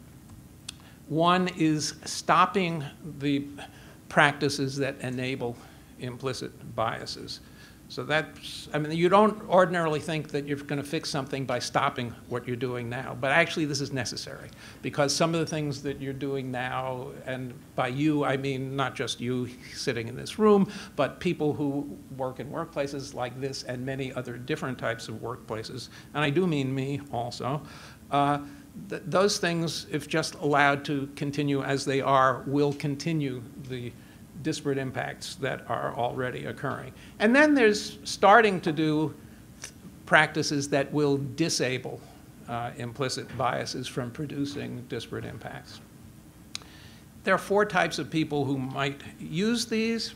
One is stopping the practices that enable implicit biases. So that's, I mean, you don't ordinarily think that you're going to fix something by stopping what you're doing now, but actually this is necessary because some of the things that you're doing now, and by you I mean not just you sitting in this room, but people who work in workplaces like this and many other different types of workplaces, and I do mean me also, uh, th those things, if just allowed to continue as they are, will continue the disparate impacts that are already occurring. And then there's starting to do practices that will disable uh, implicit biases from producing disparate impacts. There are four types of people who might use these.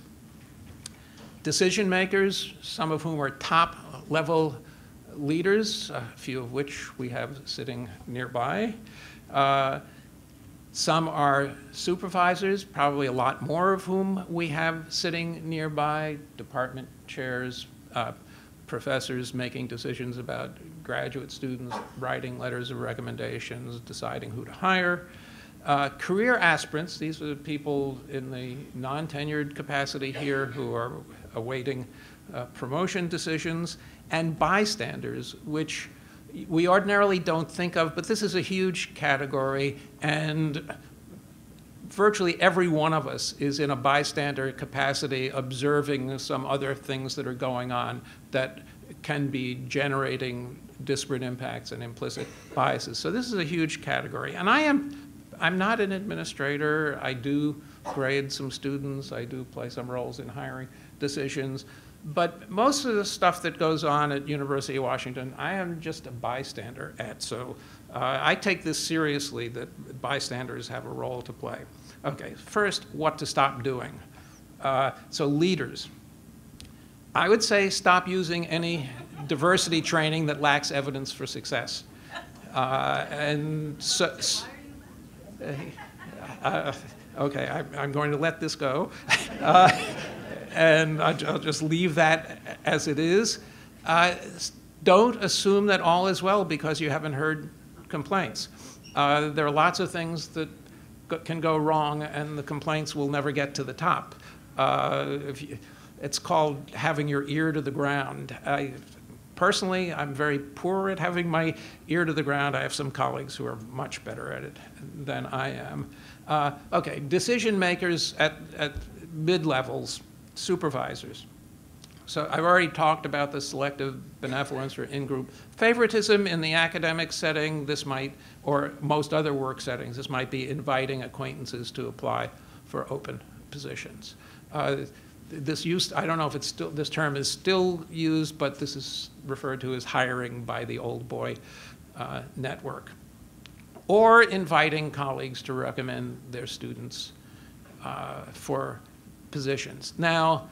Decision makers, some of whom are top level leaders, a few of which we have sitting nearby. Uh, Some are supervisors, probably a lot more of whom we have sitting nearby, department chairs, uh, professors making decisions about graduate students, writing letters of recommendations, deciding who to hire. Uh, career aspirants, these are the people in the non-tenured capacity here who are awaiting uh, promotion decisions, and bystanders, which we ordinarily don't think of, but this is a huge category, and virtually every one of us is in a bystander capacity observing some other things that are going on that can be generating disparate impacts and implicit biases. So this is a huge category. And I am, I'm not an administrator. I do grade some students. I do play some roles in hiring decisions. But most of the stuff that goes on at University of Washington, I am just a bystander at. So uh, I take this seriously that bystanders have a role to play. Okay, first, what to stop doing. Uh, so leaders. I would say stop using any diversity training that lacks evidence for success. Uh, and so, uh, okay, I, I'm going to let this go. Uh, and I'll just leave that as it is. Uh, don't assume that all is well because you haven't heard complaints. Uh, there are lots of things that can go wrong, and the complaints will never get to the top. Uh, if you, it's called having your ear to the ground. I, personally, I'm very poor at having my ear to the ground. I have some colleagues who are much better at it than I am. Uh, okay, decision makers at, at mid-levels. Supervisors. So I've already talked about the selective benevolence or in-group favoritism in the academic setting. This might, or most other work settings, this might be inviting acquaintances to apply for open positions. Uh, this used, I don't know if it's still, this term is still used, but this is referred to as hiring by the old boy uh, network. Or inviting colleagues to recommend their students uh, for positions. Now,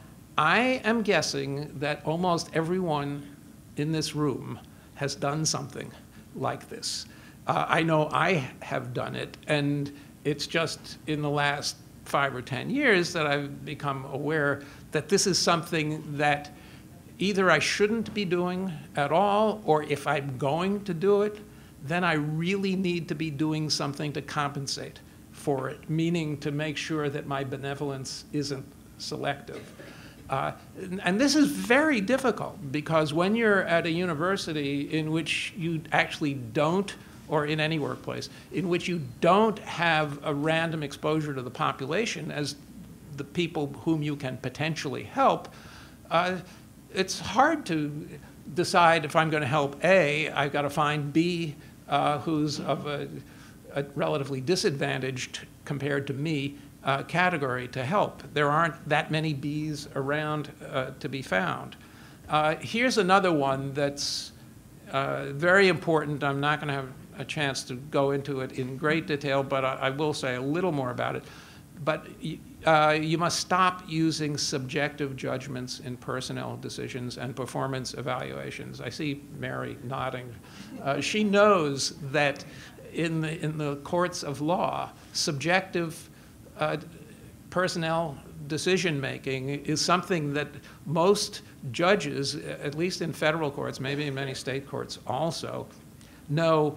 I am guessing that almost everyone in this room has done something like this. Uh, I know I have done it, and it's just in the last five or ten years that I've become aware that this is something that either I shouldn't be doing at all, or if I'm going to do it, then I really need to be doing something to compensate for it, meaning to make sure that my benevolence isn't selective. Uh, and this is very difficult, because when you're at a university in which you actually don't, or in any workplace, in which you don't have a random exposure to the population as the people whom you can potentially help, uh, it's hard to decide if I'm going to help A, I've got to find B, uh, who's of a, a relatively disadvantaged compared to me uh, category to help. There aren't that many Bs around uh, to be found. Uh, here's another one that's uh, very important. I'm not going to have a chance to go into it in great detail, but I, I will say a little more about it. But uh, you must stop using subjective judgments in personnel decisions and performance evaluations. I see Mary nodding. Uh, she knows that in the, in the courts of law, subjective uh, personnel decision-making is something that most judges, at least in federal courts, maybe in many state courts also, know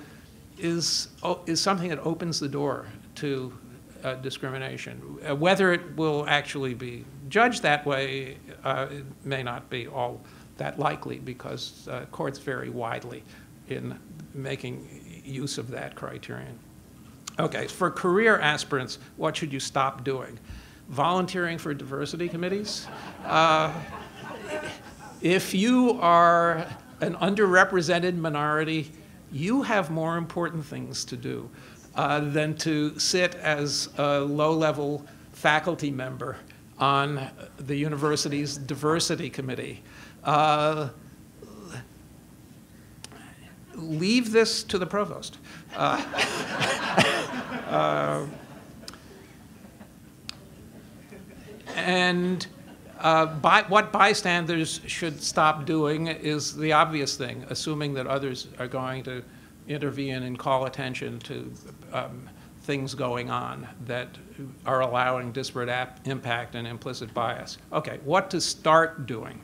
is, is something that opens the door to uh, discrimination. Uh, whether it will actually be judged that way, uh, it may not be all that likely, because uh, courts vary widely in making use of that criterion. Okay, for career aspirants, what should you stop doing? Volunteering for diversity committees? Uh, if you are an underrepresented minority, you have more important things to do uh, than to sit as a low-level faculty member on the university's diversity committee. Uh, leave this to the provost. Uh, uh, and uh, by, what bystanders should stop doing is the obvious thing, assuming that others are going to intervene and call attention to um, things going on that are allowing disparate ap impact and implicit bias. Okay, what to start doing?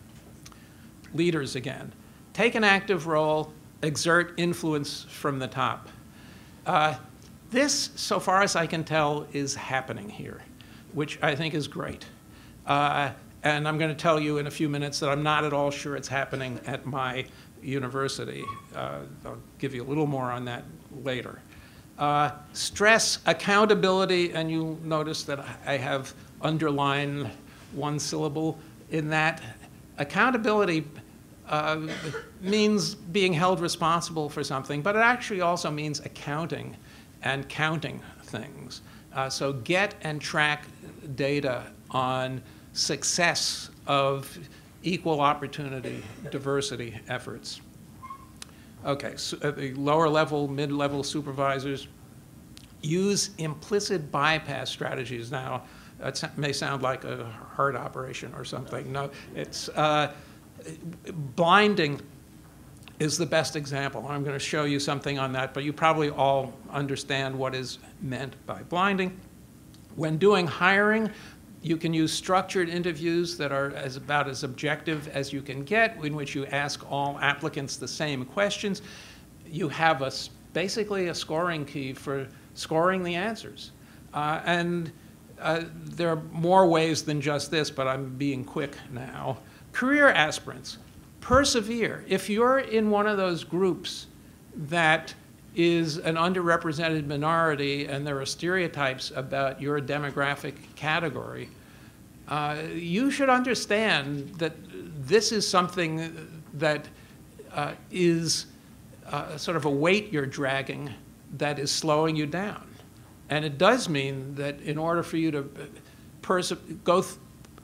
Leaders again. Take an active role, exert influence from the top. Uh, this, so far as I can tell, is happening here, which I think is great. Uh, and I'm going to tell you in a few minutes that I'm not at all sure it's happening at my university. Uh, I'll give you a little more on that later. Uh, stress accountability, and you'll notice that I have underlined one syllable in that. Accountability uh, means being held responsible for something, but it actually also means accounting and counting things. Uh, so get and track data on success of equal opportunity diversity efforts. Okay, so at the lower level, mid-level supervisors, use implicit bypass strategies. Now, that may sound like a heart operation or something. No, it's uh, blinding is the best example. I'm going to show you something on that, but you probably all understand what is meant by blinding. When doing hiring, you can use structured interviews that are as about as objective as you can get, in which you ask all applicants the same questions. You have a, basically a scoring key for scoring the answers. Uh, and uh, there are more ways than just this, but I'm being quick now. Career aspirants, persevere. If you're in one of those groups that is an underrepresented minority and there are stereotypes about your demographic category, uh, you should understand that this is something that uh, is uh, sort of a weight you're dragging that is slowing you down. And it does mean that in order for you to perse go th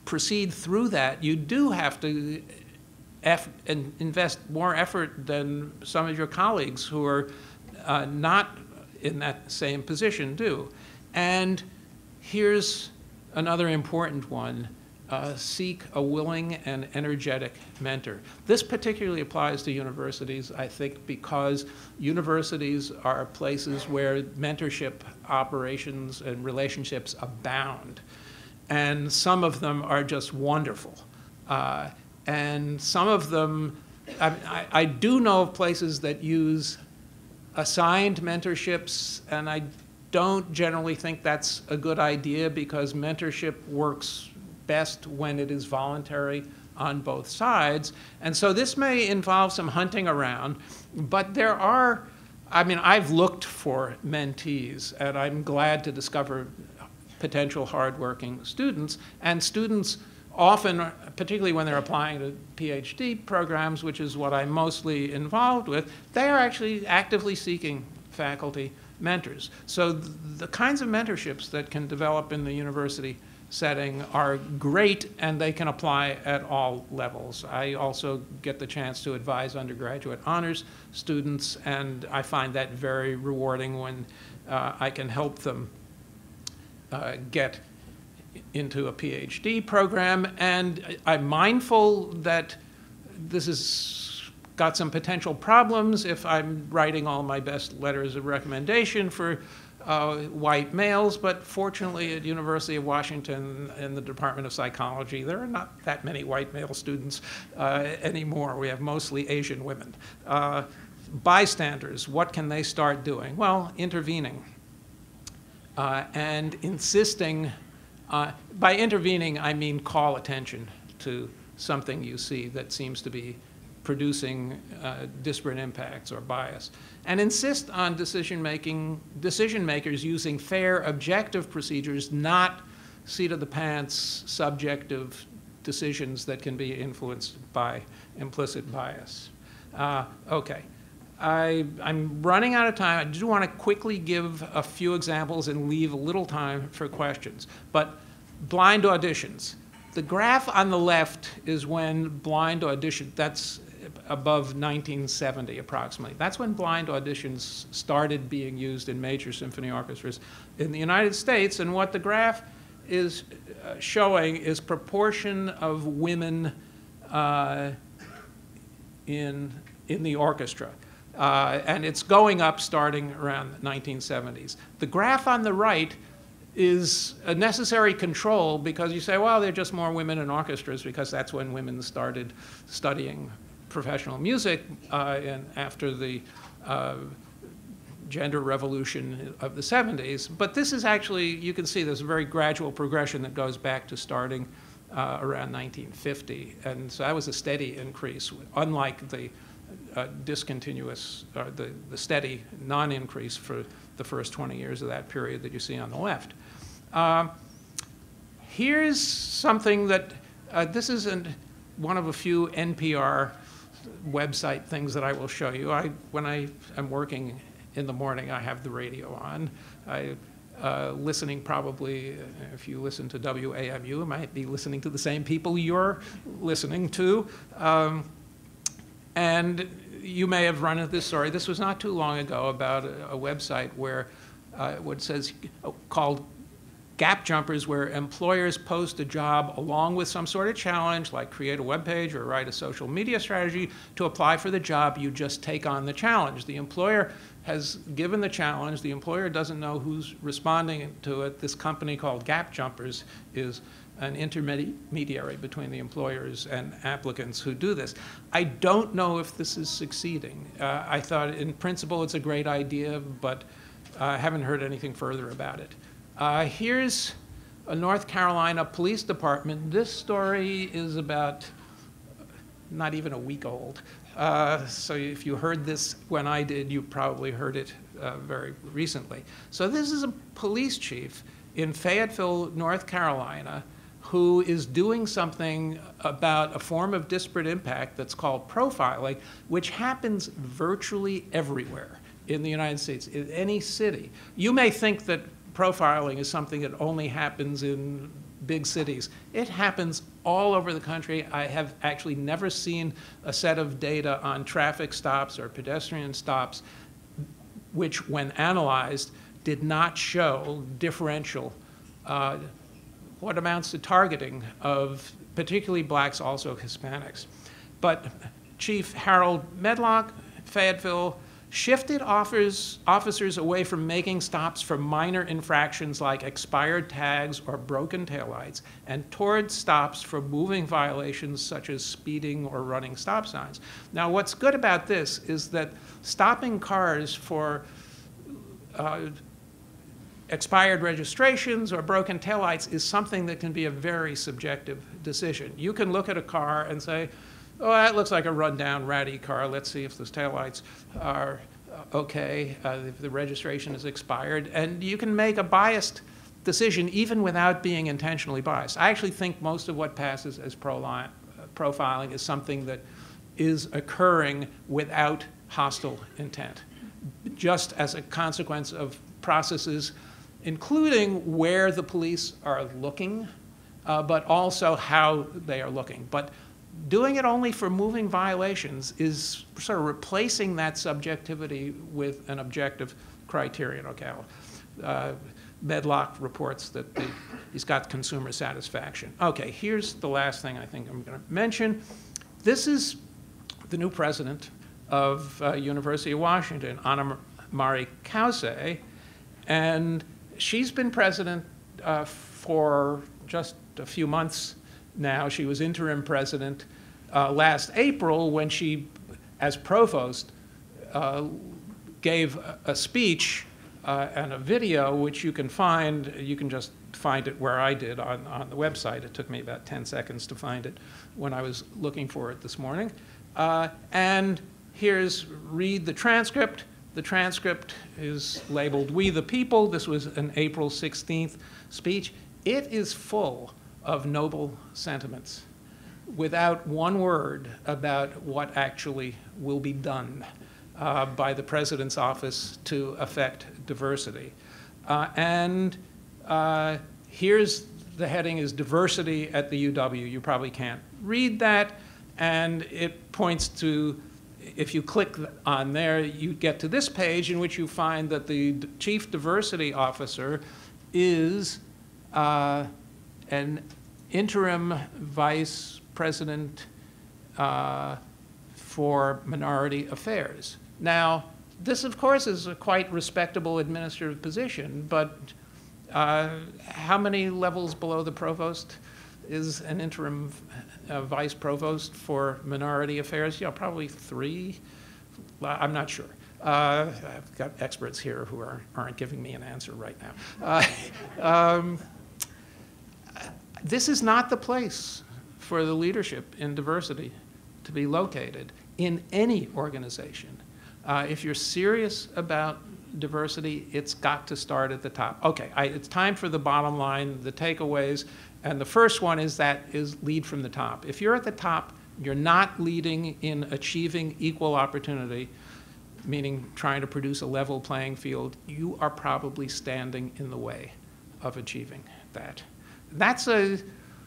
proceed through that, you do have to eff and invest more effort than some of your colleagues who are uh, not in that same position do. And here's another important one. Uh, seek a willing and energetic mentor. This particularly applies to universities, I think, because universities are places where mentorship operations and relationships abound. And some of them are just wonderful. Uh, and some of them, I, I, I do know of places that use assigned mentorships, and I don't generally think that's a good idea because mentorship works best when it is voluntary on both sides. And so this may involve some hunting around, but there are, I mean, I've looked for mentees, and I'm glad to discover potential hardworking students. And students often, particularly when they're applying to PhD programs, which is what I'm mostly involved with, they are actually actively seeking faculty mentors. So the kinds of mentorships that can develop in the university setting are great, and they can apply at all levels. I also get the chance to advise undergraduate honors students, and I find that very rewarding when uh, I can help them uh, get into a PhD program. And I'm mindful that this has got some potential problems if I'm writing all my best letters of recommendation for Uh, white males, but fortunately at University of Washington in the Department of Psychology, there are not that many white male students uh, anymore. We have mostly Asian women. Uh, bystanders, what can they start doing? Well, intervening uh, and insisting. Uh, by intervening, I mean call attention to something you see that seems to be producing uh, disparate impacts or bias, and insist on decision-making, decision makers using fair, objective procedures, not seat-of-the-pants, subjective decisions that can be influenced by implicit bias. Uh, okay, I, I'm running out of time. I do want to quickly give a few examples and leave a little time for questions. But blind auditions. The graph on the left is when blind audition, that's above nineteen seventy approximately. That's when blind auditions started being used in major symphony orchestras in the United States. And what the graph is uh, showing is proportion of women uh, in, in the orchestra. Uh, and it's going up starting around the nineteen seventies. The graph on the right is a necessary control because you say, well, there are just more women in orchestras because that's when women started studying professional music uh, and after the uh, gender revolution of the seventies. But this is actually, you can see there's a very gradual progression that goes back to starting uh, around nineteen fifty. And so that was a steady increase, unlike the uh, discontinuous, uh, the, the steady non-increase for the first twenty years of that period that you see on the left. Uh, here's something that, uh, this isn't one of a few N P R website things that I will show you. I, when I am working in the morning, I have the radio on. I, uh, listening probably, if you listen to W A M U, you might be listening to the same people you're listening to. Um, and you may have run into this story. This was not too long ago about a, a website where uh, what says oh, called Gap Jumpers, where employers post a job along with some sort of challenge, like create a web page or write a social media strategy. To apply for the job, you just take on the challenge. The employer has given the challenge. The employer doesn't know who's responding to it. This company called Gap Jumpers is an intermediary between the employers and applicants who do this. I don't know if this is succeeding. Uh, I thought in principle it's a great idea, but I uh, haven't heard anything further about it. Uh, here's a North Carolina police department. This story is about not even a week old. Uh, so if you heard this when I did, you probably heard it uh, very recently. So this is a police chief in Fayetteville, North Carolina, who is doing something about a form of disparate impact that's called profiling, which happens virtually everywhere in the United States, in any city. You may think that profiling is something that only happens in big cities. It happens all over the country. I have actually never seen a set of data on traffic stops or pedestrian stops which, when analyzed, did not show differential, uh, what amounts to targeting of particularly blacks, also Hispanics. But Chief Harold Medlock, Fayetteville, shifted offers, officers away from making stops for minor infractions like expired tags or broken taillights and towards stops for moving violations such as speeding or running stop signs. Now, what's good about this is that stopping cars for uh, expired registrations or broken taillights is something that can be a very subjective decision. You can look at a car and say, oh, that looks like a run-down, ratty car. Let's see if those taillights are okay, uh, if the registration is expired. And you can make a biased decision even without being intentionally biased. I actually think most of what passes as profiling is something that is occurring without hostile intent, just as a consequence of processes including where the police are looking, uh, but also how they are looking. But doing it only for moving violations is sort of replacing that subjectivity with an objective criterion. Okay, uh, Medlock reports that the, he's got consumer satisfaction. Okay, here's the last thing I think I'm going to mention. This is the new president of uh, University of Washington, Anna Marie Kause, and she's been president uh, for just a few months now. She was interim president uh, last April when she, as provost, uh, gave a, a speech uh, and a video, which you can find. You can just find it where I did on, on the website. It took me about ten seconds to find it when I was looking for it this morning. Uh, and here's, read the transcript. The transcript is labeled "We the People." This was an April sixteenth speech. It is full of noble sentiments without one word about what actually will be done uh, by the president's office to affect diversity. Uh, and uh, here's the heading is diversity at the U W. You probably can't read that, and it points to, if you click on there, you get to this page in which you find that the chief diversity officer is uh, an interim vice president uh, for minority affairs. Now, this, of course, is a quite respectable administrative position, but uh, how many levels below the provost is an interim uh, vice provost for minority affairs? You know, probably three. I'm not sure. Uh, I've got experts here who are, aren't giving me an answer right now. Uh, um, this is not the place for the leadership in diversity to be located in any organization. Uh, if you're serious about diversity, it's got to start at the top. Okay, I, it's time for the bottom line, the takeaways. And the first one is that is lead from the top. If you're at the top, you're not leading in achieving equal opportunity, meaning trying to produce a level playing field, you are probably standing in the way of achieving that. That's a,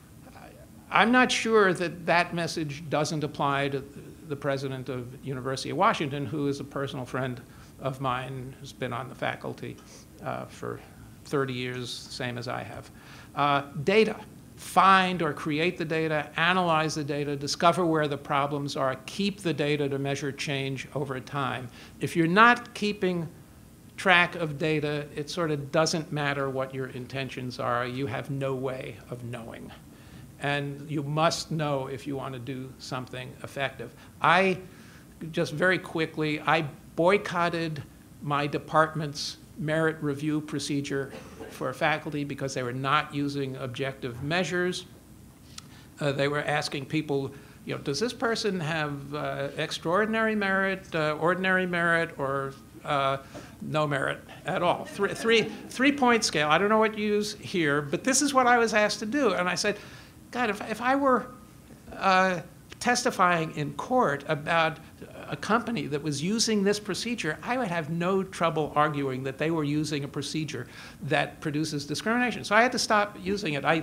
I'm not sure that that message doesn't apply to the president of University of Washington, who is a personal friend of mine, who's been on the faculty uh, for thirty years, same as I have. Uh, data. Find or create the data, analyze the data, discover where the problems are, keep the data to measure change over time. If you're not keeping track of data, it sort of doesn't matter what your intentions are. You have no way of knowing. And you must know if you want to do something effective. I, just very quickly, I boycotted my department's merit review procedure for faculty because they were not using objective measures. Uh, they were asking people, you know, does this person have uh, extraordinary merit, uh, ordinary merit, or uh, no merit at all? Three, three, three-point scale. I don't know what you use here, but this is what I was asked to do. And I said, God, if, if I were uh, testifying in court about a company that was using this procedure, I would have no trouble arguing that they were using a procedure that produces discrimination. So I had to stop using it. I,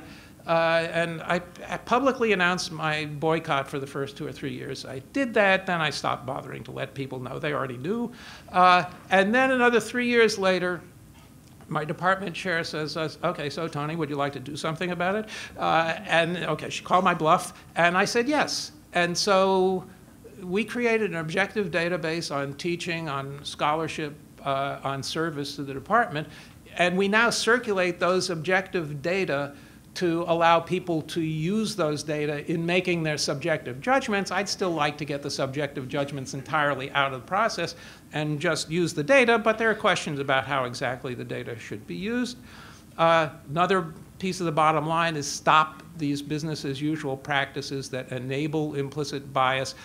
Uh, and I, I publicly announced my boycott for the first two or three years. I did that, then I stopped bothering to let people know. They already knew. Uh, and then another three years later, my department chair says, uh, okay, so Tony, would you like to do something about it? Uh, and okay, she called my bluff, and I said yes. And so we created an objective database on teaching, on scholarship, uh, on service to the department, and we now circulate those objective data to allow people to use those data in making their subjective judgments. I'd still like to get the subjective judgments entirely out of the process and just use the data, but there are questions about how exactly the data should be used. Uh, another piece of the bottom line is stop these business as usual practices that enable implicit bias,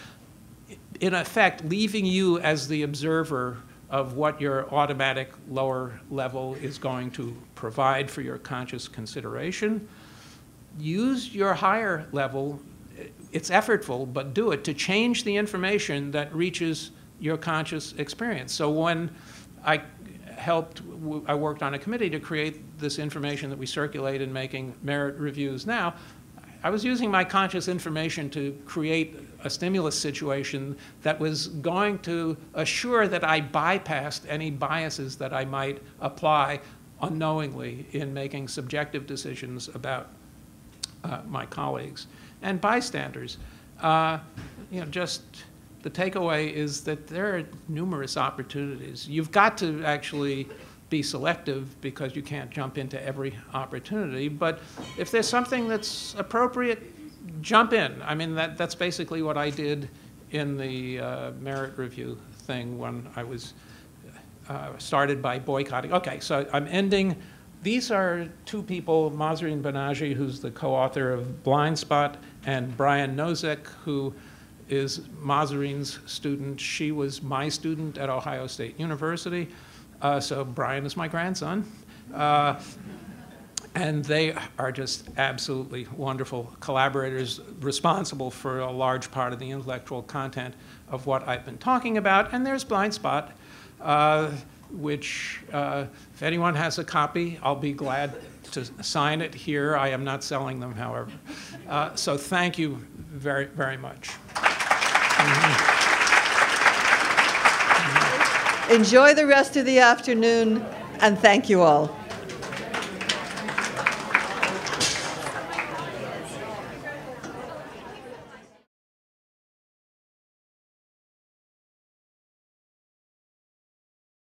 in effect leaving you as the observer of what your automatic lower level is going to provide for your conscious consideration. Use your higher level, it's effortful, but do it, to change the information that reaches your conscious experience. So when I helped, I worked on a committee to create this information that we circulate in making merit reviews now, I was using my conscious information to create a stimulus situation that was going to assure that I bypassed any biases that I might apply unknowingly in making subjective decisions about uh, my colleagues and bystanders. Uh, you know, just the takeaway is that there are numerous opportunities. You've got to actually be selective because you can't jump into every opportunity, but if there's something that's appropriate, jump in. I mean, that, that's basically what I did in the uh, merit review thing when I was uh, started by boycotting. Okay, so I'm ending. These are two people, Mahzreen Banaji, who's the co-author of Blind Spot, and Brian Nosek, who is Mahzreen's student. She was my student at Ohio State University. Uh, so Brian is my grandson. Uh, and they are just absolutely wonderful collaborators responsible for a large part of the intellectual content of what I've been talking about. And there's Blind Spot, uh, which uh, if anyone has a copy, I'll be glad to sign it here. I am not selling them, however. Uh, so thank you very, very much. Mm-hmm. Enjoy the rest of the afternoon, and thank you all.